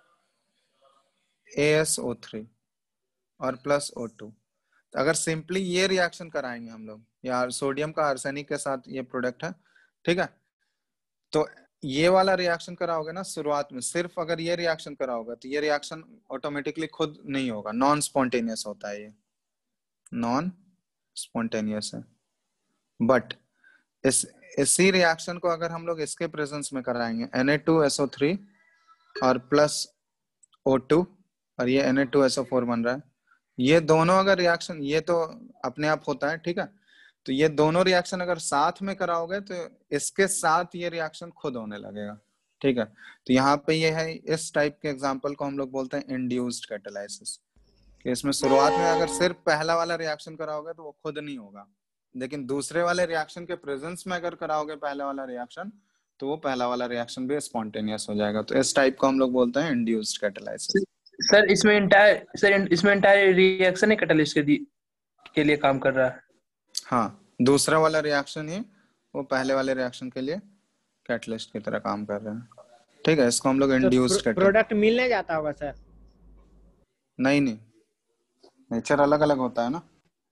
[SPEAKER 1] A S O three और प्लस ओ टू। तो अगर सिंपली ये रिएक्शन कराएंगे हम लोग, या सोडियम का आर्सेनिक के साथ ये प्रोडक्ट है, ठीक है, तो ये वाला रिएक्शन कराओगे ना शुरुआत में, सिर्फ अगर ये रिएक्शन कराओगे तो ये रिएक्शन ऑटोमेटिकली खुद नहीं होगा, नॉन स्पॉन्टेनियस होता है, ये नॉन स्पॉन्टेनियस है। बट इस इसी रिएक्शन को अगर हम लोग इसके प्रेजेंस में कराएंगे, N A two S O three और प्लस ओ टू, और ये N A two S O four बन रहा है, ये दोनों अगर रिएक्शन, ये तो अपने आप होता है, ठीक है, तो ये दोनों रिएक्शन अगर साथ में कराओगे तो इसके साथ ये रिएक्शन खुद होने लगेगा। ठीक है, तो यहाँ पे ये है, इस टाइप के एग्जांपल को हम लोग बोलते हैं इंड्यूस्ड कैटालाइसिस, कि इसमें शुरुआत में अगर सिर्फ पहला वाला रिएक्शन कराओगे तो वो खुद नहीं होगा, लेकिन दूसरे वाले रिएक्शन के प्रेजेंस में अगर कराओगे पहला वाला रिएक्शन, तो वो पहला वाला रिएक्शन भी स्पॉन्टेनियस हो जाएगा। तो इस टाइप को हम लोग बोलते हैं इंड्यूस्ड कैटालाइसिस।
[SPEAKER 3] सर इसमें इंटायर सर इसमें इंटायर रिएक्शन ही कैटलिस्ट के, के लिए काम कर रहा है।
[SPEAKER 1] हाँ, दूसरा वाला रिएक्शन ही वो पहले वाले रिएक्शन के लिए कैटलिस्ट की तरह काम कर रहे हैं। ठीक है, इसको हम लोग इंड्यूस्ड
[SPEAKER 5] तो प्रोडक्ट मिलने जाता होगा सर?
[SPEAKER 1] नहीं नहीं, नेचर अलग अलग होता है ना।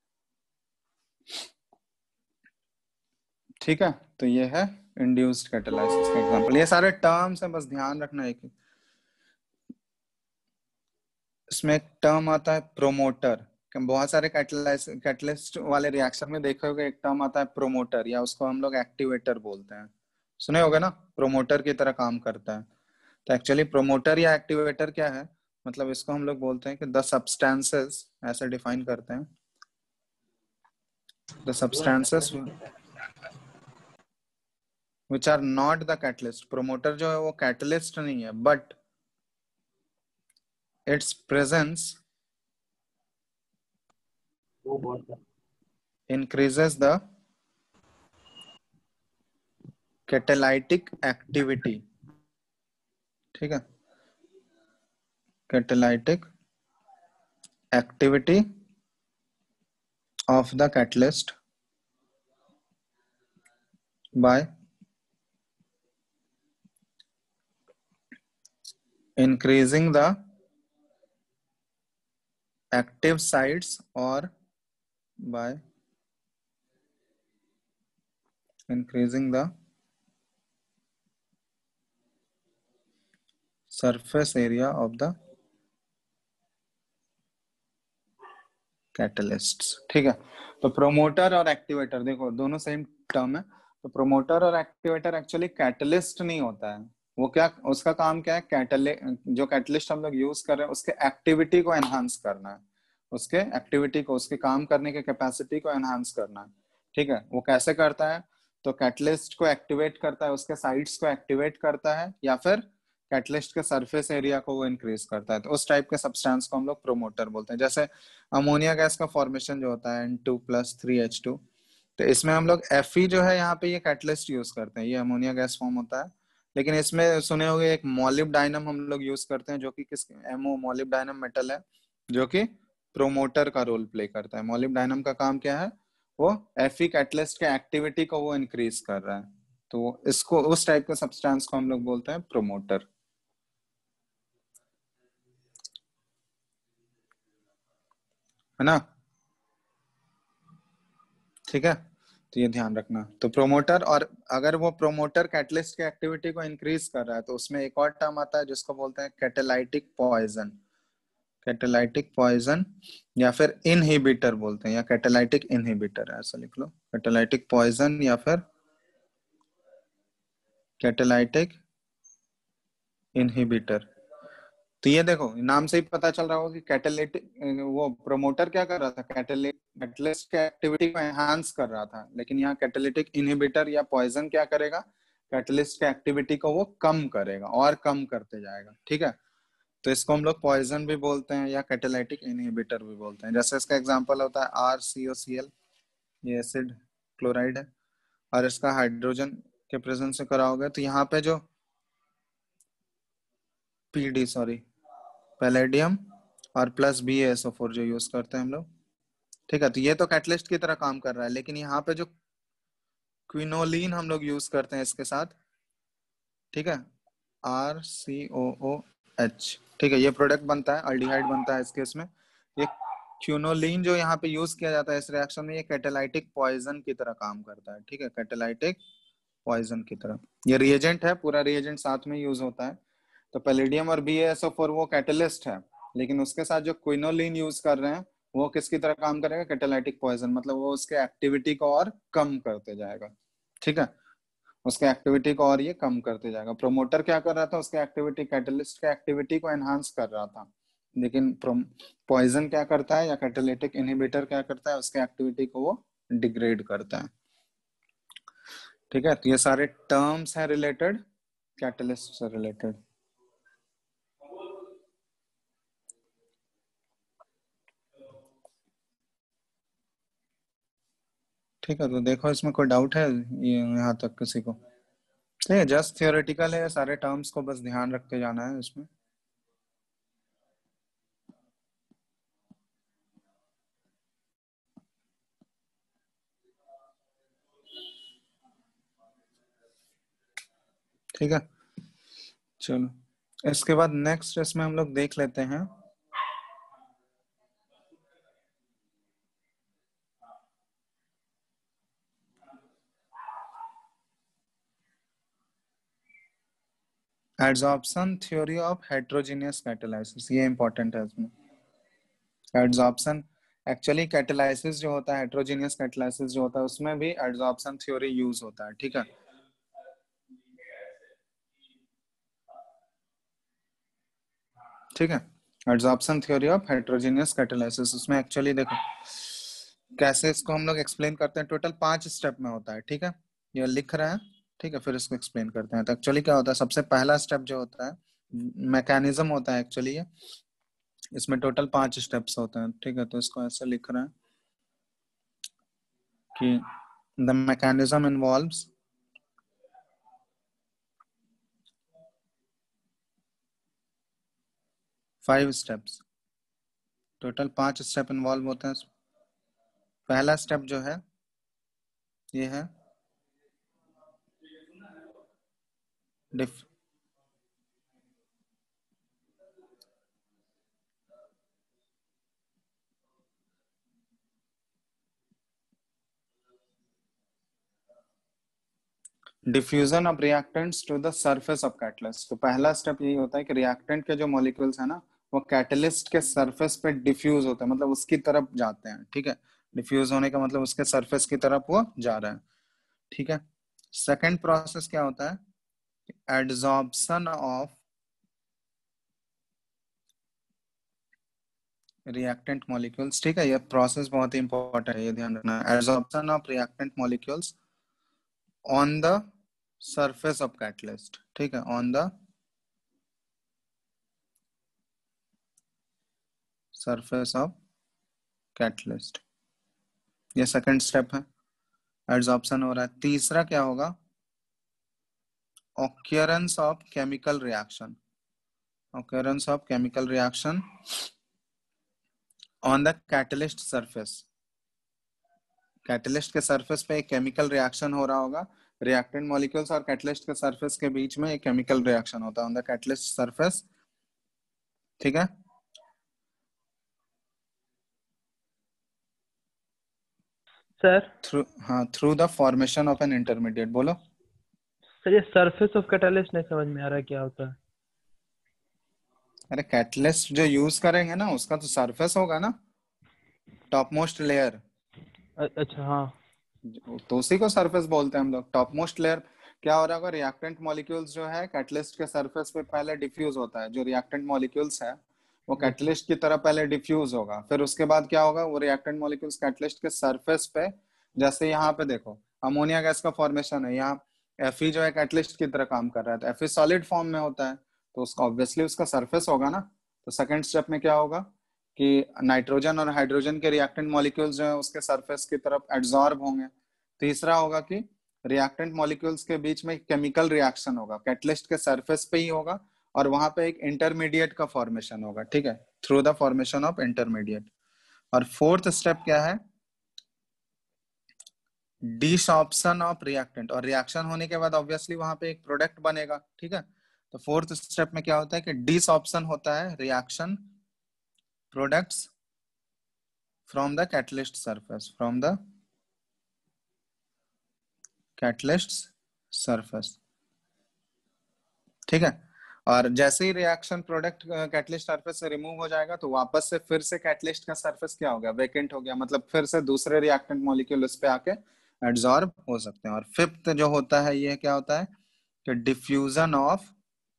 [SPEAKER 1] ठीक है, तो ये है इंड्यूस्ड कैटालाइसिस का एग्जांपल। ये सारे टर्म्स हैं, बस ध्यान रखना है कि इसमें एक टर्म आता है प्रोमोटर। बहुत सारे कैटलिस्ट वाले रिएक्शन में देखोगे एक टर्म आता है प्रोमोटर, या उसको हम लोग एक्टिवेटर बोलते हैं, सुने होगे ना, प्रोमोटर की तरह काम करता है। तो एक्चुअली प्रोमोटर या एक्टिवेटर क्या है, मतलब इसको हम लोग बोलते हैं कि द सब्सटेंसेस, ऐसे डिफाइन करते हैं, the substances which are not the catalyst। Promoter जो है वो कैटलिस्ट नहीं है, but its presence increases the catalytic activity, ठीक है, catalytic activity of the catalyst by increasing the active sites or by increasing the surface area of the catalysts, ठीक है। तो प्रोमोटर और एक्टिवेटर देखो दोनों सेम टर्म है। तो प्रोमोटर और एक्टिवेटर एक्चुअली कैटलिस्ट नहीं होता है, वो क्या, उसका काम क्या है, कैटले जो कैटलिस्ट हम लोग यूज कर रहे हैं उसके एक्टिविटी को एनहांस करना है, उसके एक्टिविटी को, उसके काम करने के कैपेसिटी को एनहांस करना है, ठीक है। वो कैसे करता है, तो कैटलिस्ट को एक्टिवेट करता है, उसके साइट्स को एक्टिवेट करता है, या फिर कैटलिस्ट के सरफेस एरिया को वो इंक्रीज करता है। तो उस टाइप के सब्सटेंस को हम लोग प्रोमोटर बोलते हैं। जैसे अमोनिया गैस का फॉर्मेशन जो होता है N two plus three H two, तो इसमें हम लोग Fe जो है यहाँ पे ये कैटलिस्ट यूज करते हैं, ये अमोनिया गैस फॉर्म होता है। लेकिन इसमें सुने होंगे एक मोलिब्डाइनम हम लोग यूज करते हैं, जो कि किस एमओ मोलिब्डाइनम मेटल है, जो कि प्रोमोटर का रोल प्ले करता है। मोलिब्डाइनम का काम क्या है, वो Fe कैटलिस्ट के एक्टिविटी को वो इंक्रीज कर रहा है। तो इसको, उस टाइप के सब्सटेंस को हम लोग बोलते हैं प्रोमोटर, है ना, ठीक है। तो ये ध्यान रखना। तो प्रोमोटर, और अगर वो प्रोमोटर कैटलिस्ट की एक्टिविटी को इंक्रीज कर रहा है तो उसमें एक और टर्म आता है जिसको बोलते हैं कैटालाइटिक पॉइजन, कैटालाइटिक पॉइजन या फिर इनहिबिटर बोलते हैं, या कैटालाइटिक इनहिबिटर, ऐसा लिख लो, कैटालाइटिक पॉइजन या फिर कैटालाइटिक इनहिबिटर। तो ये देखो नाम से ही पता चल रहा होगा कि कैटालिटिक, वो प्रोमोटर क्या कर रहा था, कैटलिस्ट के एक्टिविटी को एनहांस कर रहा था, लेकिन यहाँ कैटालिटिक इनहिबिटर या पॉइजन क्या करेगा, कैटलिस्ट के एक्टिविटी को वो कम करेगा और कम करते जाएगा, ठीक है। तो इसको हम लोग पॉइजन भी बोलते हैं या कैटालिटिक इनहिबिटर भी बोलते हैं। जैसे इसका एग्जांपल होता है R C O C L, ये एसिड क्लोराइड है, और इसका हाइड्रोजन के प्रेजेंस से कराओगे तो यहाँ पे जो पीडी सॉरी पैलेडियम और plus B S O four जो यूज करते हैं हम लोग, ठीक है। तो ये तो कैटलिस्ट की तरह काम कर रहा है, लेकिन यहाँ पे जो क्विनोलिन हम लोग यूज करते हैं इसके साथ, ठीक है, आर सी ओ ओ एच, ठीक है, ये प्रोडक्ट बनता है, अल्डिहाइड बनता है इसके, इसमें ये क्विनोलिन जो यहाँ पे यूज किया जाता है इस रिएक्शन में, ये कैटालाइटिक पॉइजन की तरह काम करता है, ठीक है, कैटालाइटिक पॉइजन की तरह। ये रिएजेंट है, पूरा रिएजेंट साथ में यूज होता है। तो पैलेडियम और B A S O four वो कैटलिस्ट है, लेकिन उसके साथ जो क्विनोलिन यूज कर रहे हैं वो किसकी तरह काम करेगा, कैटालाइटिक पॉइजन, मतलब वो उसके एक्टिविटी को और कम करते जाएगा, ठीक है, उसके एक्टिविटी को और ये कम करते जाएगा। प्रोमोटर क्या कर रहा था, उसके एक्टिविटी, कैटलिस्ट के एक्टिविटी को एनहांस कर रहा था, लेकिन पॉइजन क्या करता है या कैटालिटिक इनहिबिटर क्या करता है, उसके एक्टिविटी को वो डिग्रेड करता है, ठीक है। तो ये सारे टर्म्स हैं रिलेटेड कैटलिस्ट से रिलेटेड। ठीक है, तो देखो इसमें कोई डाउट है ये यहाँ तक किसी को? ठीक है, जस्ट थियोरेटिकल है, सारे टर्म्स को बस ध्यान रखते जाना है इसमें। ठीक है, चलो इसके बाद नेक्स्ट इसमें हम लोग देख लेते हैं adsorption theory of heterogeneous catalysis. ये इंपॉर्टेंट है इसमें। एड्सॉर्प्शन एक्चुअली कैटालाइसिस जो होता है, हेट्रोजीनियस कैटालाइसिस जो होता है, उसमें भी एडजॉर्प्शन थ्योरी यूज होता है, ठीक है। ठीक है, adsorption theory of heterogeneous catalysis, उसमें एक्चुअली देखो कैसे इसको हम लोग एक्सप्लेन करते हैं। टोटल पांच स्टेप में होता है, ठीक है, ये लिख रहे हैं, ठीक है, फिर इसको एक्सप्लेन करते हैं। तो एक्चुअली क्या होता है, सबसे पहला स्टेप जो होता है मैकेनिज्म होता है एक्चुअली ये, इसमें टोटल पांच स्टेप्स होते हैं, ठीक है। तो इसको ऐसे लिख रहे हैं कि the mechanism involves five steps, total पांच स्टेप इन्वॉल्व होते हैं। पहला स्टेप जो है ये है diff diffusion of reactants to the surface of catalyst. तो पहला स्टेप यही होता है कि रिएक्टेंट के जो मॉलिक्यूल्स है ना, वो कैटलिस्ट के सरफेस पे डिफ्यूज होते हैं, मतलब उसकी तरफ जाते हैं, ठीक है। डिफ्यूज होने का मतलब उसके सरफेस की तरफ वो जा रहा है, ठीक है। सेकेंड प्रोसेस क्या होता है, एडजॉर्प्शन ऑफ रिएक्टेंट मॉलिक्यूल्स, ठीक है। ये प्रोसेस बहुत ही इंपॉर्टेंट है, ये ध्यान रखना। Adsorption of reactant molecules on the surface of catalyst, ठीक है, on the surface of catalyst, ये सेकंड स्टेप है, एडजॉर्प्शन हो रहा है। तीसरा क्या होगा, occurrence of chemical reaction, occurrence of chemical reaction on the catalyst surface, catalyst के सरफेस पे एक केमिकल रिएक्शन हो रहा होगा, रिएक्टेंट मॉलिक्यूल्स और कैटलिस्ट के सरफेस के बीच में एक केमिकल रिएक्शन होता है ऑन द कैटलिस्ट सरफेस, ठीक है।
[SPEAKER 3] सर
[SPEAKER 1] थ्रू हाँ through the formation of an intermediate, बोलो।
[SPEAKER 3] सर ये सरफेस ऑफ कैटालिस्ट नहीं समझ में आ रहा क्या होता है।
[SPEAKER 1] अरे कैटलिस्ट जो यूज करेंगे ना, उसका तो सरफेस होगा ना, टॉप मोस्ट लेयर,
[SPEAKER 3] अ- अच्छा हाँ।
[SPEAKER 1] तो उसी को सरफेस बोलते हैं हम लोग। टॉप मोस्ट लेयर क्या हो रहा होगा, रिएक्टेंट मॉलिक्यूल्स जो है कैटलिस्ट के सरफेस पे पहले डिफ्यूज होता है, जो रिएक्टेंट मॉलिक्यूल्स है वो कैटलिस्ट की तरफ पहले डिफ्यूज होगा, फिर उसके बाद क्या होगा, वो रिएक्टेंट मॉलिक्यूल्स कैटलिस्ट के सरफेस पे, जैसे यहाँ पे देखो अमोनिया गैस का फॉर्मेशन है, यहाँ Fe जो है कैटलिस्ट की तरह काम कर रहा है, तो Fe सॉलिड फॉर्म में होता है, तो उसका ऑब्वियसली उसका सरफेस होगा ना। तो सेकंड स्टेप में क्या होगा कि नाइट्रोजन और हाइड्रोजन के रिएक्टेंट मॉलिक्यूल्स जो है उसके सरफेस की तरफ एड्सॉर्ब होंगे। तीसरा होगा कि रिएक्टेंट मॉलिक्यूल्स के बीच में केमिकल रिएक्शन होगा, कैटलिस्ट के सरफेस पे ही होगा, और वहां पे एक इंटरमीडिएट का फॉर्मेशन होगा, ठीक है, through the formation of intermediate. और फोर्थ स्टेप क्या है, डिसॉर्प्शन ऑफ रिएक्टेंट, और रिएक्शन होने के बाद ऑब्वियसली वहां पे एक प्रोडक्ट बनेगा, ठीक है। तो फोर्थ स्टेप में क्या होता है कि डिसऑर्प्शन होता है reaction products from the catalyst surface, from the catalyst surface, ठीक है। और जैसे ही रिएक्शन प्रोडक्ट कैटलिस्ट सरफेस से रिमूव हो जाएगा, तो वापस से फिर से कैटलिस्ट का सरफेस क्या हो गया, वेकेंट हो गया, मतलब फिर से दूसरे रिएक्टेंट मॉलिक्यूल उस पे आके एड्सॉर्ब हो सकते हैं। और फिफ्थ जो होता है ये क्या होता है कि diffusion of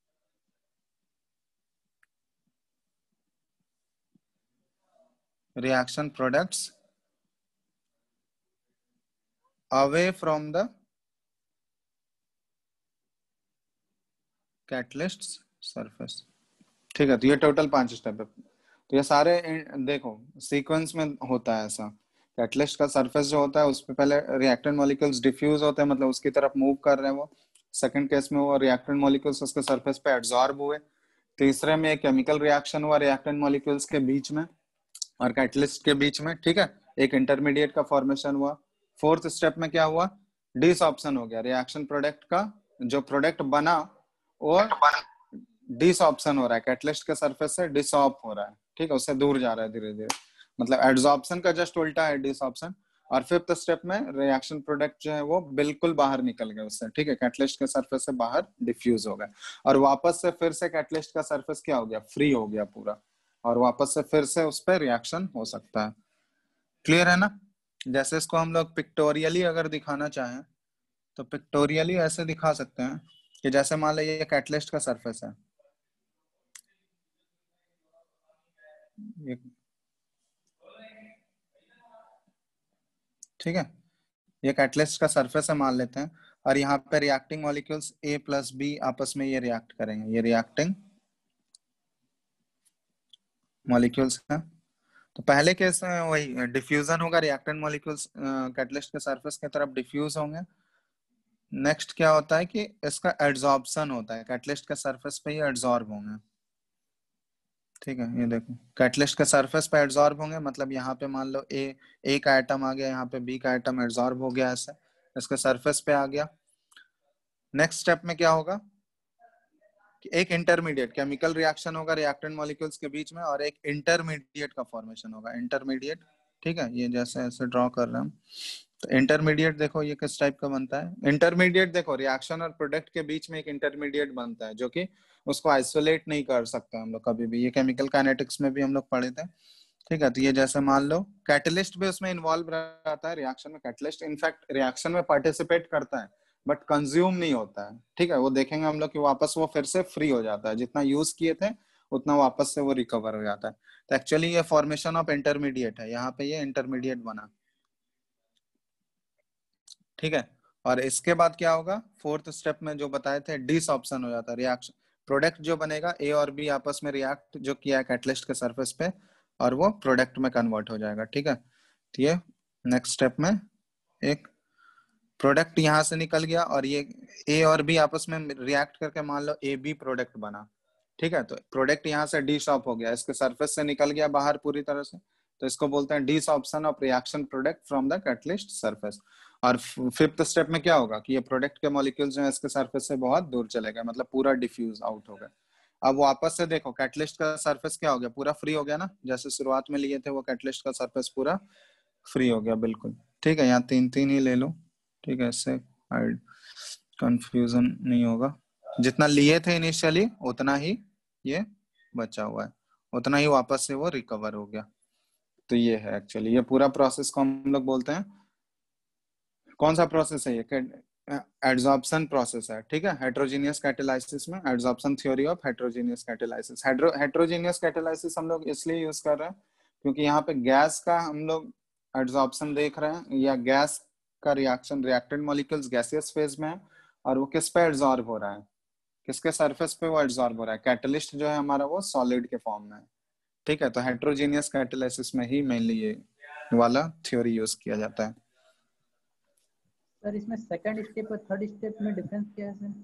[SPEAKER 1] reaction products away from the catalyst surface, ठीक है। तो ये टोटल पांच स्टेप है, तो ये सारे देखो सीक्वेंस में होता है ऐसा। कैटलिस्ट का सरफेस जो होता है उस पे पहले रिएक्टेंट मॉलिक्यूल्स डिफ्यूज होते हैं, मतलब उसकी तरफ मूव कर रहे हैं वो। सेकंड केस में वो रिएक्टेंट मॉलिक्यूल्स उसके सरफेस पे एड्सॉर्ब हुए। तीसरे में एक केमिकल रिएक्शन हुआ रिएक्टेंट मॉलिक्यूल्स के बीच में और कैटलिस्ट के बीच में, ठीक है, एक इंटरमीडिएट का फॉर्मेशन हुआ। फोर्थ स्टेप में क्या हुआ, डिसऑर्प्शन हो गया, रिएक्शन प्रोडक्ट का जो प्रोडक्ट बना वो डिसऑर्प्शन हो रहा है, कैटलिस्ट के सरफेस से डिसऑर्ब हो रहा है, ठीक है, उससे दूर जा रहा है धीरे धीरे, मतलब एड्सॉर्प्शन का जस्ट उल्टा है डिसऑर्प्शन। और फिफ्थ स्टेप में रिएक्शन प्रोडक्ट जो है वो बिल्कुल बाहर निकल गए उससे, ठीक है, कैटलिस्ट के सरफेस से बाहर डिफ्यूज हो गए, और वापस से फिर से कैटलिस्ट का सरफेस क्या हो गया, फ्री हो गया पूरा, और वापस से फिर से उस पर रिएक्शन हो सकता है। क्लियर है ना? जैसे इसको हम लोग पिक्टोरियली अगर दिखाना चाहें तो पिक्टोरियली ऐसे दिखा सकते हैं कि जैसे मान लो ये कैटलिस्ट का सरफेस है, ये ठीक है, ये कैटलिस्ट का सरफेस है मान लेते हैं, और यहाँ पे reacting molecules A plus B आपस में ये रिएक्ट करेंगे, ये रिएक्टिंग मॉलिक्यूल्स हैं। तो पहले केस में वही डिफ्यूजन होगा, रिएक्टेंट मॉलिक्यूल्स कैटलिस्ट के सरफेस की तरफ डिफ्यूज होंगे। नेक्स्ट क्या होता है कि इसका एड्सॉर्प्शन होता है, कैटलिस्ट के सरफेस पे ही एड्सॉर्ब होंगे। ठीक है, ये देखो कैटलिस्ट के सरफेस पे एड्सॉर्ब होंगे, मतलब यहाँ पे मान लो ए ए का एटम आ गया, यहाँ पे बी का एटम एड्सॉर्ब हो गया, ऐसे इसके सरफेस पे आ गया। नेक्स्ट स्टेप में क्या होगा कि एक इंटरमीडिएट केमिकल रिएक्शन होगा रिएक्टेंट मॉलिक्यूल्स के बीच में, और एक इंटरमीडिएट का फॉर्मेशन होगा, इंटरमीडिएट। ठीक है, ये जैसे ऐसे ड्रॉ कर रहे हैं हम, तो इंटरमीडिएट देखो ये किस टाइप का बनता है। इंटरमीडिएट देखो रिएक्शन और प्रोडक्ट के बीच में एक इंटरमीडिएट बनता है, जो कि उसको आइसोलेट नहीं कर सकते हम लोग कभी भी, ये केमिकल काइनेटिक्स में भी हम लोग पढ़े थे। ठीक है, तो ये जैसे मान लो कैटलिस्ट भी उसमें इन्वॉल्व रहता है रिएक्शन में, कैटलिस्ट इनफैक्ट रिएक्शन में पार्टिसिपेट करता है बट कंज्यूम नहीं होता है। ठीक है, वो देखेंगे हम लोग कि वापस वो फिर से फ्री हो जाता है, जितना यूज किए थे उतना वापस से वो रिकवर हो जाता है। तो एक्चुअली ये फॉर्मेशन ऑफ इंटरमीडिएट है, यहाँ पे ये इंटरमीडिएट बना। ठीक है, और इसके बाद क्या होगा, फोर्थ स्टेप में जो बताए थे डिसऑप्शन हो जाता है, रिएक्शन प्रोडक्ट जो बनेगा ए और बी आपस में रिएक्ट जो किया है कैटलिस्ट के सरफेस पे, और वो प्रोडक्ट में कन्वर्ट हो जाएगा। ठीक है, तो ये नेक्स्ट स्टेप में एक प्रोडक्ट यहाँ से निकल गया, और ये ए और बी आपस में रिएक्ट करके मान लो ए बी प्रोडक्ट बना। ठीक है, तो प्रोडक्ट यहाँ से डिसऑप हो गया, इसके सरफेस से निकल गया बाहर पूरी तरह से, तो इसको बोलते हैं desorption of reaction product from the catalyst surface. और फिफ्थ स्टेप में क्या होगा कि ये प्रोडक्ट के मॉलिक्यूल्स जो है इसके सरफेस से बहुत दूर चले गए, मतलब पूरा डिफ्यूज आउट हो गया। अब वापस से देखो कैटलिस्ट का सरफेस क्या हो गया, पूरा फ्री हो गया ना, जैसे शुरुआत में लिए थे वो कैटलिस्ट का सरफेस पूरा फ्री हो गया बिल्कुल। ठीक है, यहाँ तीन तीन ही ले लो। ठीक है, इससे कंफ्यूजन नहीं होगा, जितना लिए थे इनिशियली उतना ही ये बचा हुआ है, उतना ही वापस से वो रिकवर हो गया। तो ये है एक्चुअली, ये पूरा प्रोसेस को हम लोग बोलते हैं, कौन सा प्रोसेस है ये, एड्सॉर्प्शन प्रोसेस है। ठीक है, हेट्रोजीनियस कैटालाइसिस में adsorption theory of heterogeneous catalysis. Heterogeneous catalysis हम लोग इसलिए यूज कर रहे हैं क्योंकि यहाँ पे गैस का हम लोग एड्सॉर्प्शन देख रहे हैं, या गैस का reaction, reactant molecules gaseous phase में है, और वो किस पे एड्सॉर्ब हो रहा है, किसके सरफेस पे वो एड्सॉर्ब हो रहा है, कैटलिस्ट जो है हमारा वो सॉलिड के फॉर्म में है। ठीक है, तो हेट्रोजीनियस कैटालाइसिस में ही मेनली ये वाला थ्योरी यूज किया जाता है।
[SPEAKER 2] सर इसमें सेकंड स्टेप और थर्ड स्टेप में डिफरेंस क्या है सर?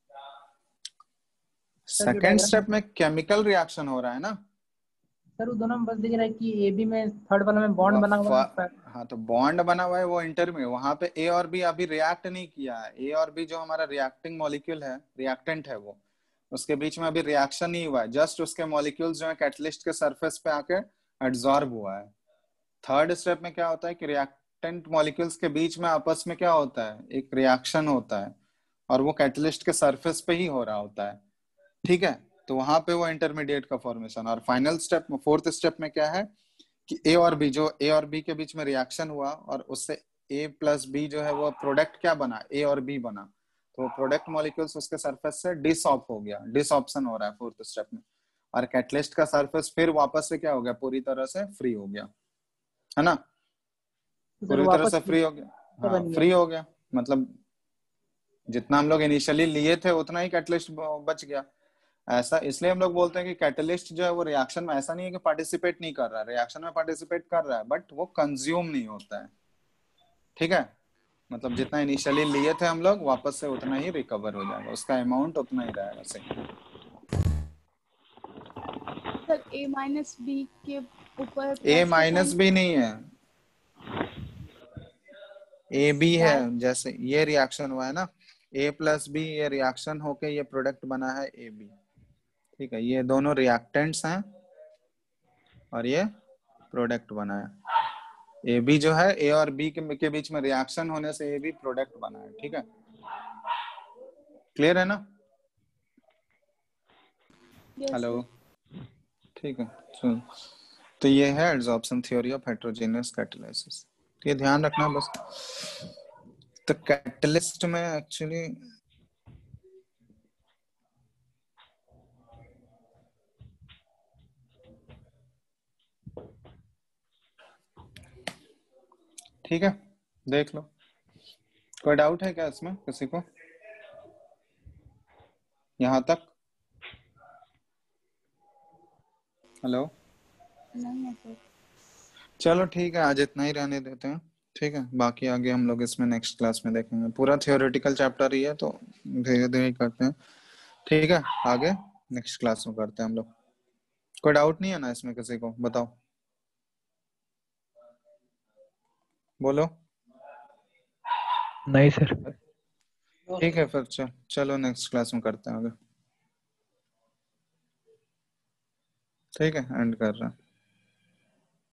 [SPEAKER 1] सेकंड स्टेप में केमिकल रिएक्शन हो रहा है ना
[SPEAKER 2] सर, वो दोनों में बस दिख रहा है कि ए बी में थर्ड वाला में बॉन्ड बना हुआ है।
[SPEAKER 1] हाँ, तो बॉन्ड बना हुआ है वो इंटर में, वहां पे ए और बी अभी रिएक्ट नहीं किया है, ए और बी जो हमारा रिएक्टिंग मॉलिक्यूल है, रिएक्टेंट है, वो उसके बीच में अभी रिएक्शन नहीं हुआ है, जस्ट उसके मॉलिक्यूल्स जो है कैटलिस्ट के सरफेस पे आके एड्सॉर्ब हुआ है। थर्ड स्टेप में क्या होता है कि रिएक्टेंट मॉलिक्यूल्स के बीच में आपस में क्या होता है, एक रिएक्शन होता है, और वो कैटलिस्ट के सरफेस पे ही हो रहा होता है। ठीक है, तो वहां पे वो इंटरमीडिएट का फॉर्मेशन। और फाइनल स्टेप में, फोर्थ स्टेप में क्या है कि ए और बी, जो ए और बी के बीच में रिएक्शन हुआ और उससे ए प्लस बी जो है वो प्रोडक्ट क्या बना, ए और बी बना, तो प्रोडक्ट मॉलिक्यूल्स उसके सरफेस से डिसऑप हो गया, डिसऑप्शन हो रहा है फोर्थ स्टेप में, और कैटलिस्ट का सरफेस फिर वापस से क्या हो गया, पूरी तरह से फ्री हो गया, है ना, पूरी तरह से फ्री हो गया। हाँ, फ्री हो गया, मतलब जितना हम लोग इनिशियली लिए थे उतना ही कैटलिस्ट बच गया। ऐसा इसलिए हम लोग बोलते हैं कि कैटलिस्ट जो है वो रिएक्शन में ऐसा नहीं है कि पार्टिसिपेट नहीं कर रहा है, रिएक्शन में पार्टिसिपेट कर रहा है बट वो कंज्यूम नहीं होता है। ठीक है, मतलब जितना इनिशियली लिए थे हम लोग वापस से उतना ही रिकवर हो जाएगा, उसका अमाउंट उतना ही रहेगा। सही
[SPEAKER 6] सर, ए माइनस बी के ऊपर
[SPEAKER 1] ए माइनस बी नहीं है, ए बी है, जैसे ये रिएक्शन हुआ है ना, ए प्लस बी, ये रिएक्शन होके ये प्रोडक्ट बना है ए बी। ठीक है, ये दोनों रिएक्टेंट्स हैं और ये प्रोडक्ट बना है। ए बी जो है ए और बी के, के बीच में रिएक्शन होने से ए बी प्रोडक्ट बना है। ठीक है, क्लियर है ना? हेलो, ठीक है। तो ये है adsorption theory of heterogeneous catalysis. ये ध्यान रखना बस। तो कैटलिस्ट में एक्चुअली ठीक है, देख लो। कोई डाउट है क्या इसमें किसी को यहाँ तक? हेलो,
[SPEAKER 6] नहीं है सर।
[SPEAKER 1] चलो ठीक है, आज इतना ही रहने देते हैं। ठीक है, बाकी आगे हम लोग इसमें नेक्स्ट क्लास में देखेंगे। पूरा थियोरेटिकल चैप्टर ही है तो धीरे धीरे करते हैं। ठीक है, आगे नेक्स्ट क्लास में करते हैं हम लोग। कोई डाउट नहीं है ना इसमें किसी को? बताओ, बोलो।
[SPEAKER 4] नहीं सर।
[SPEAKER 1] ठीक है फिर, चल चलो नेक्स्ट क्लास में करते हैं आगे। ठीक है, एंड कर रहे हैं।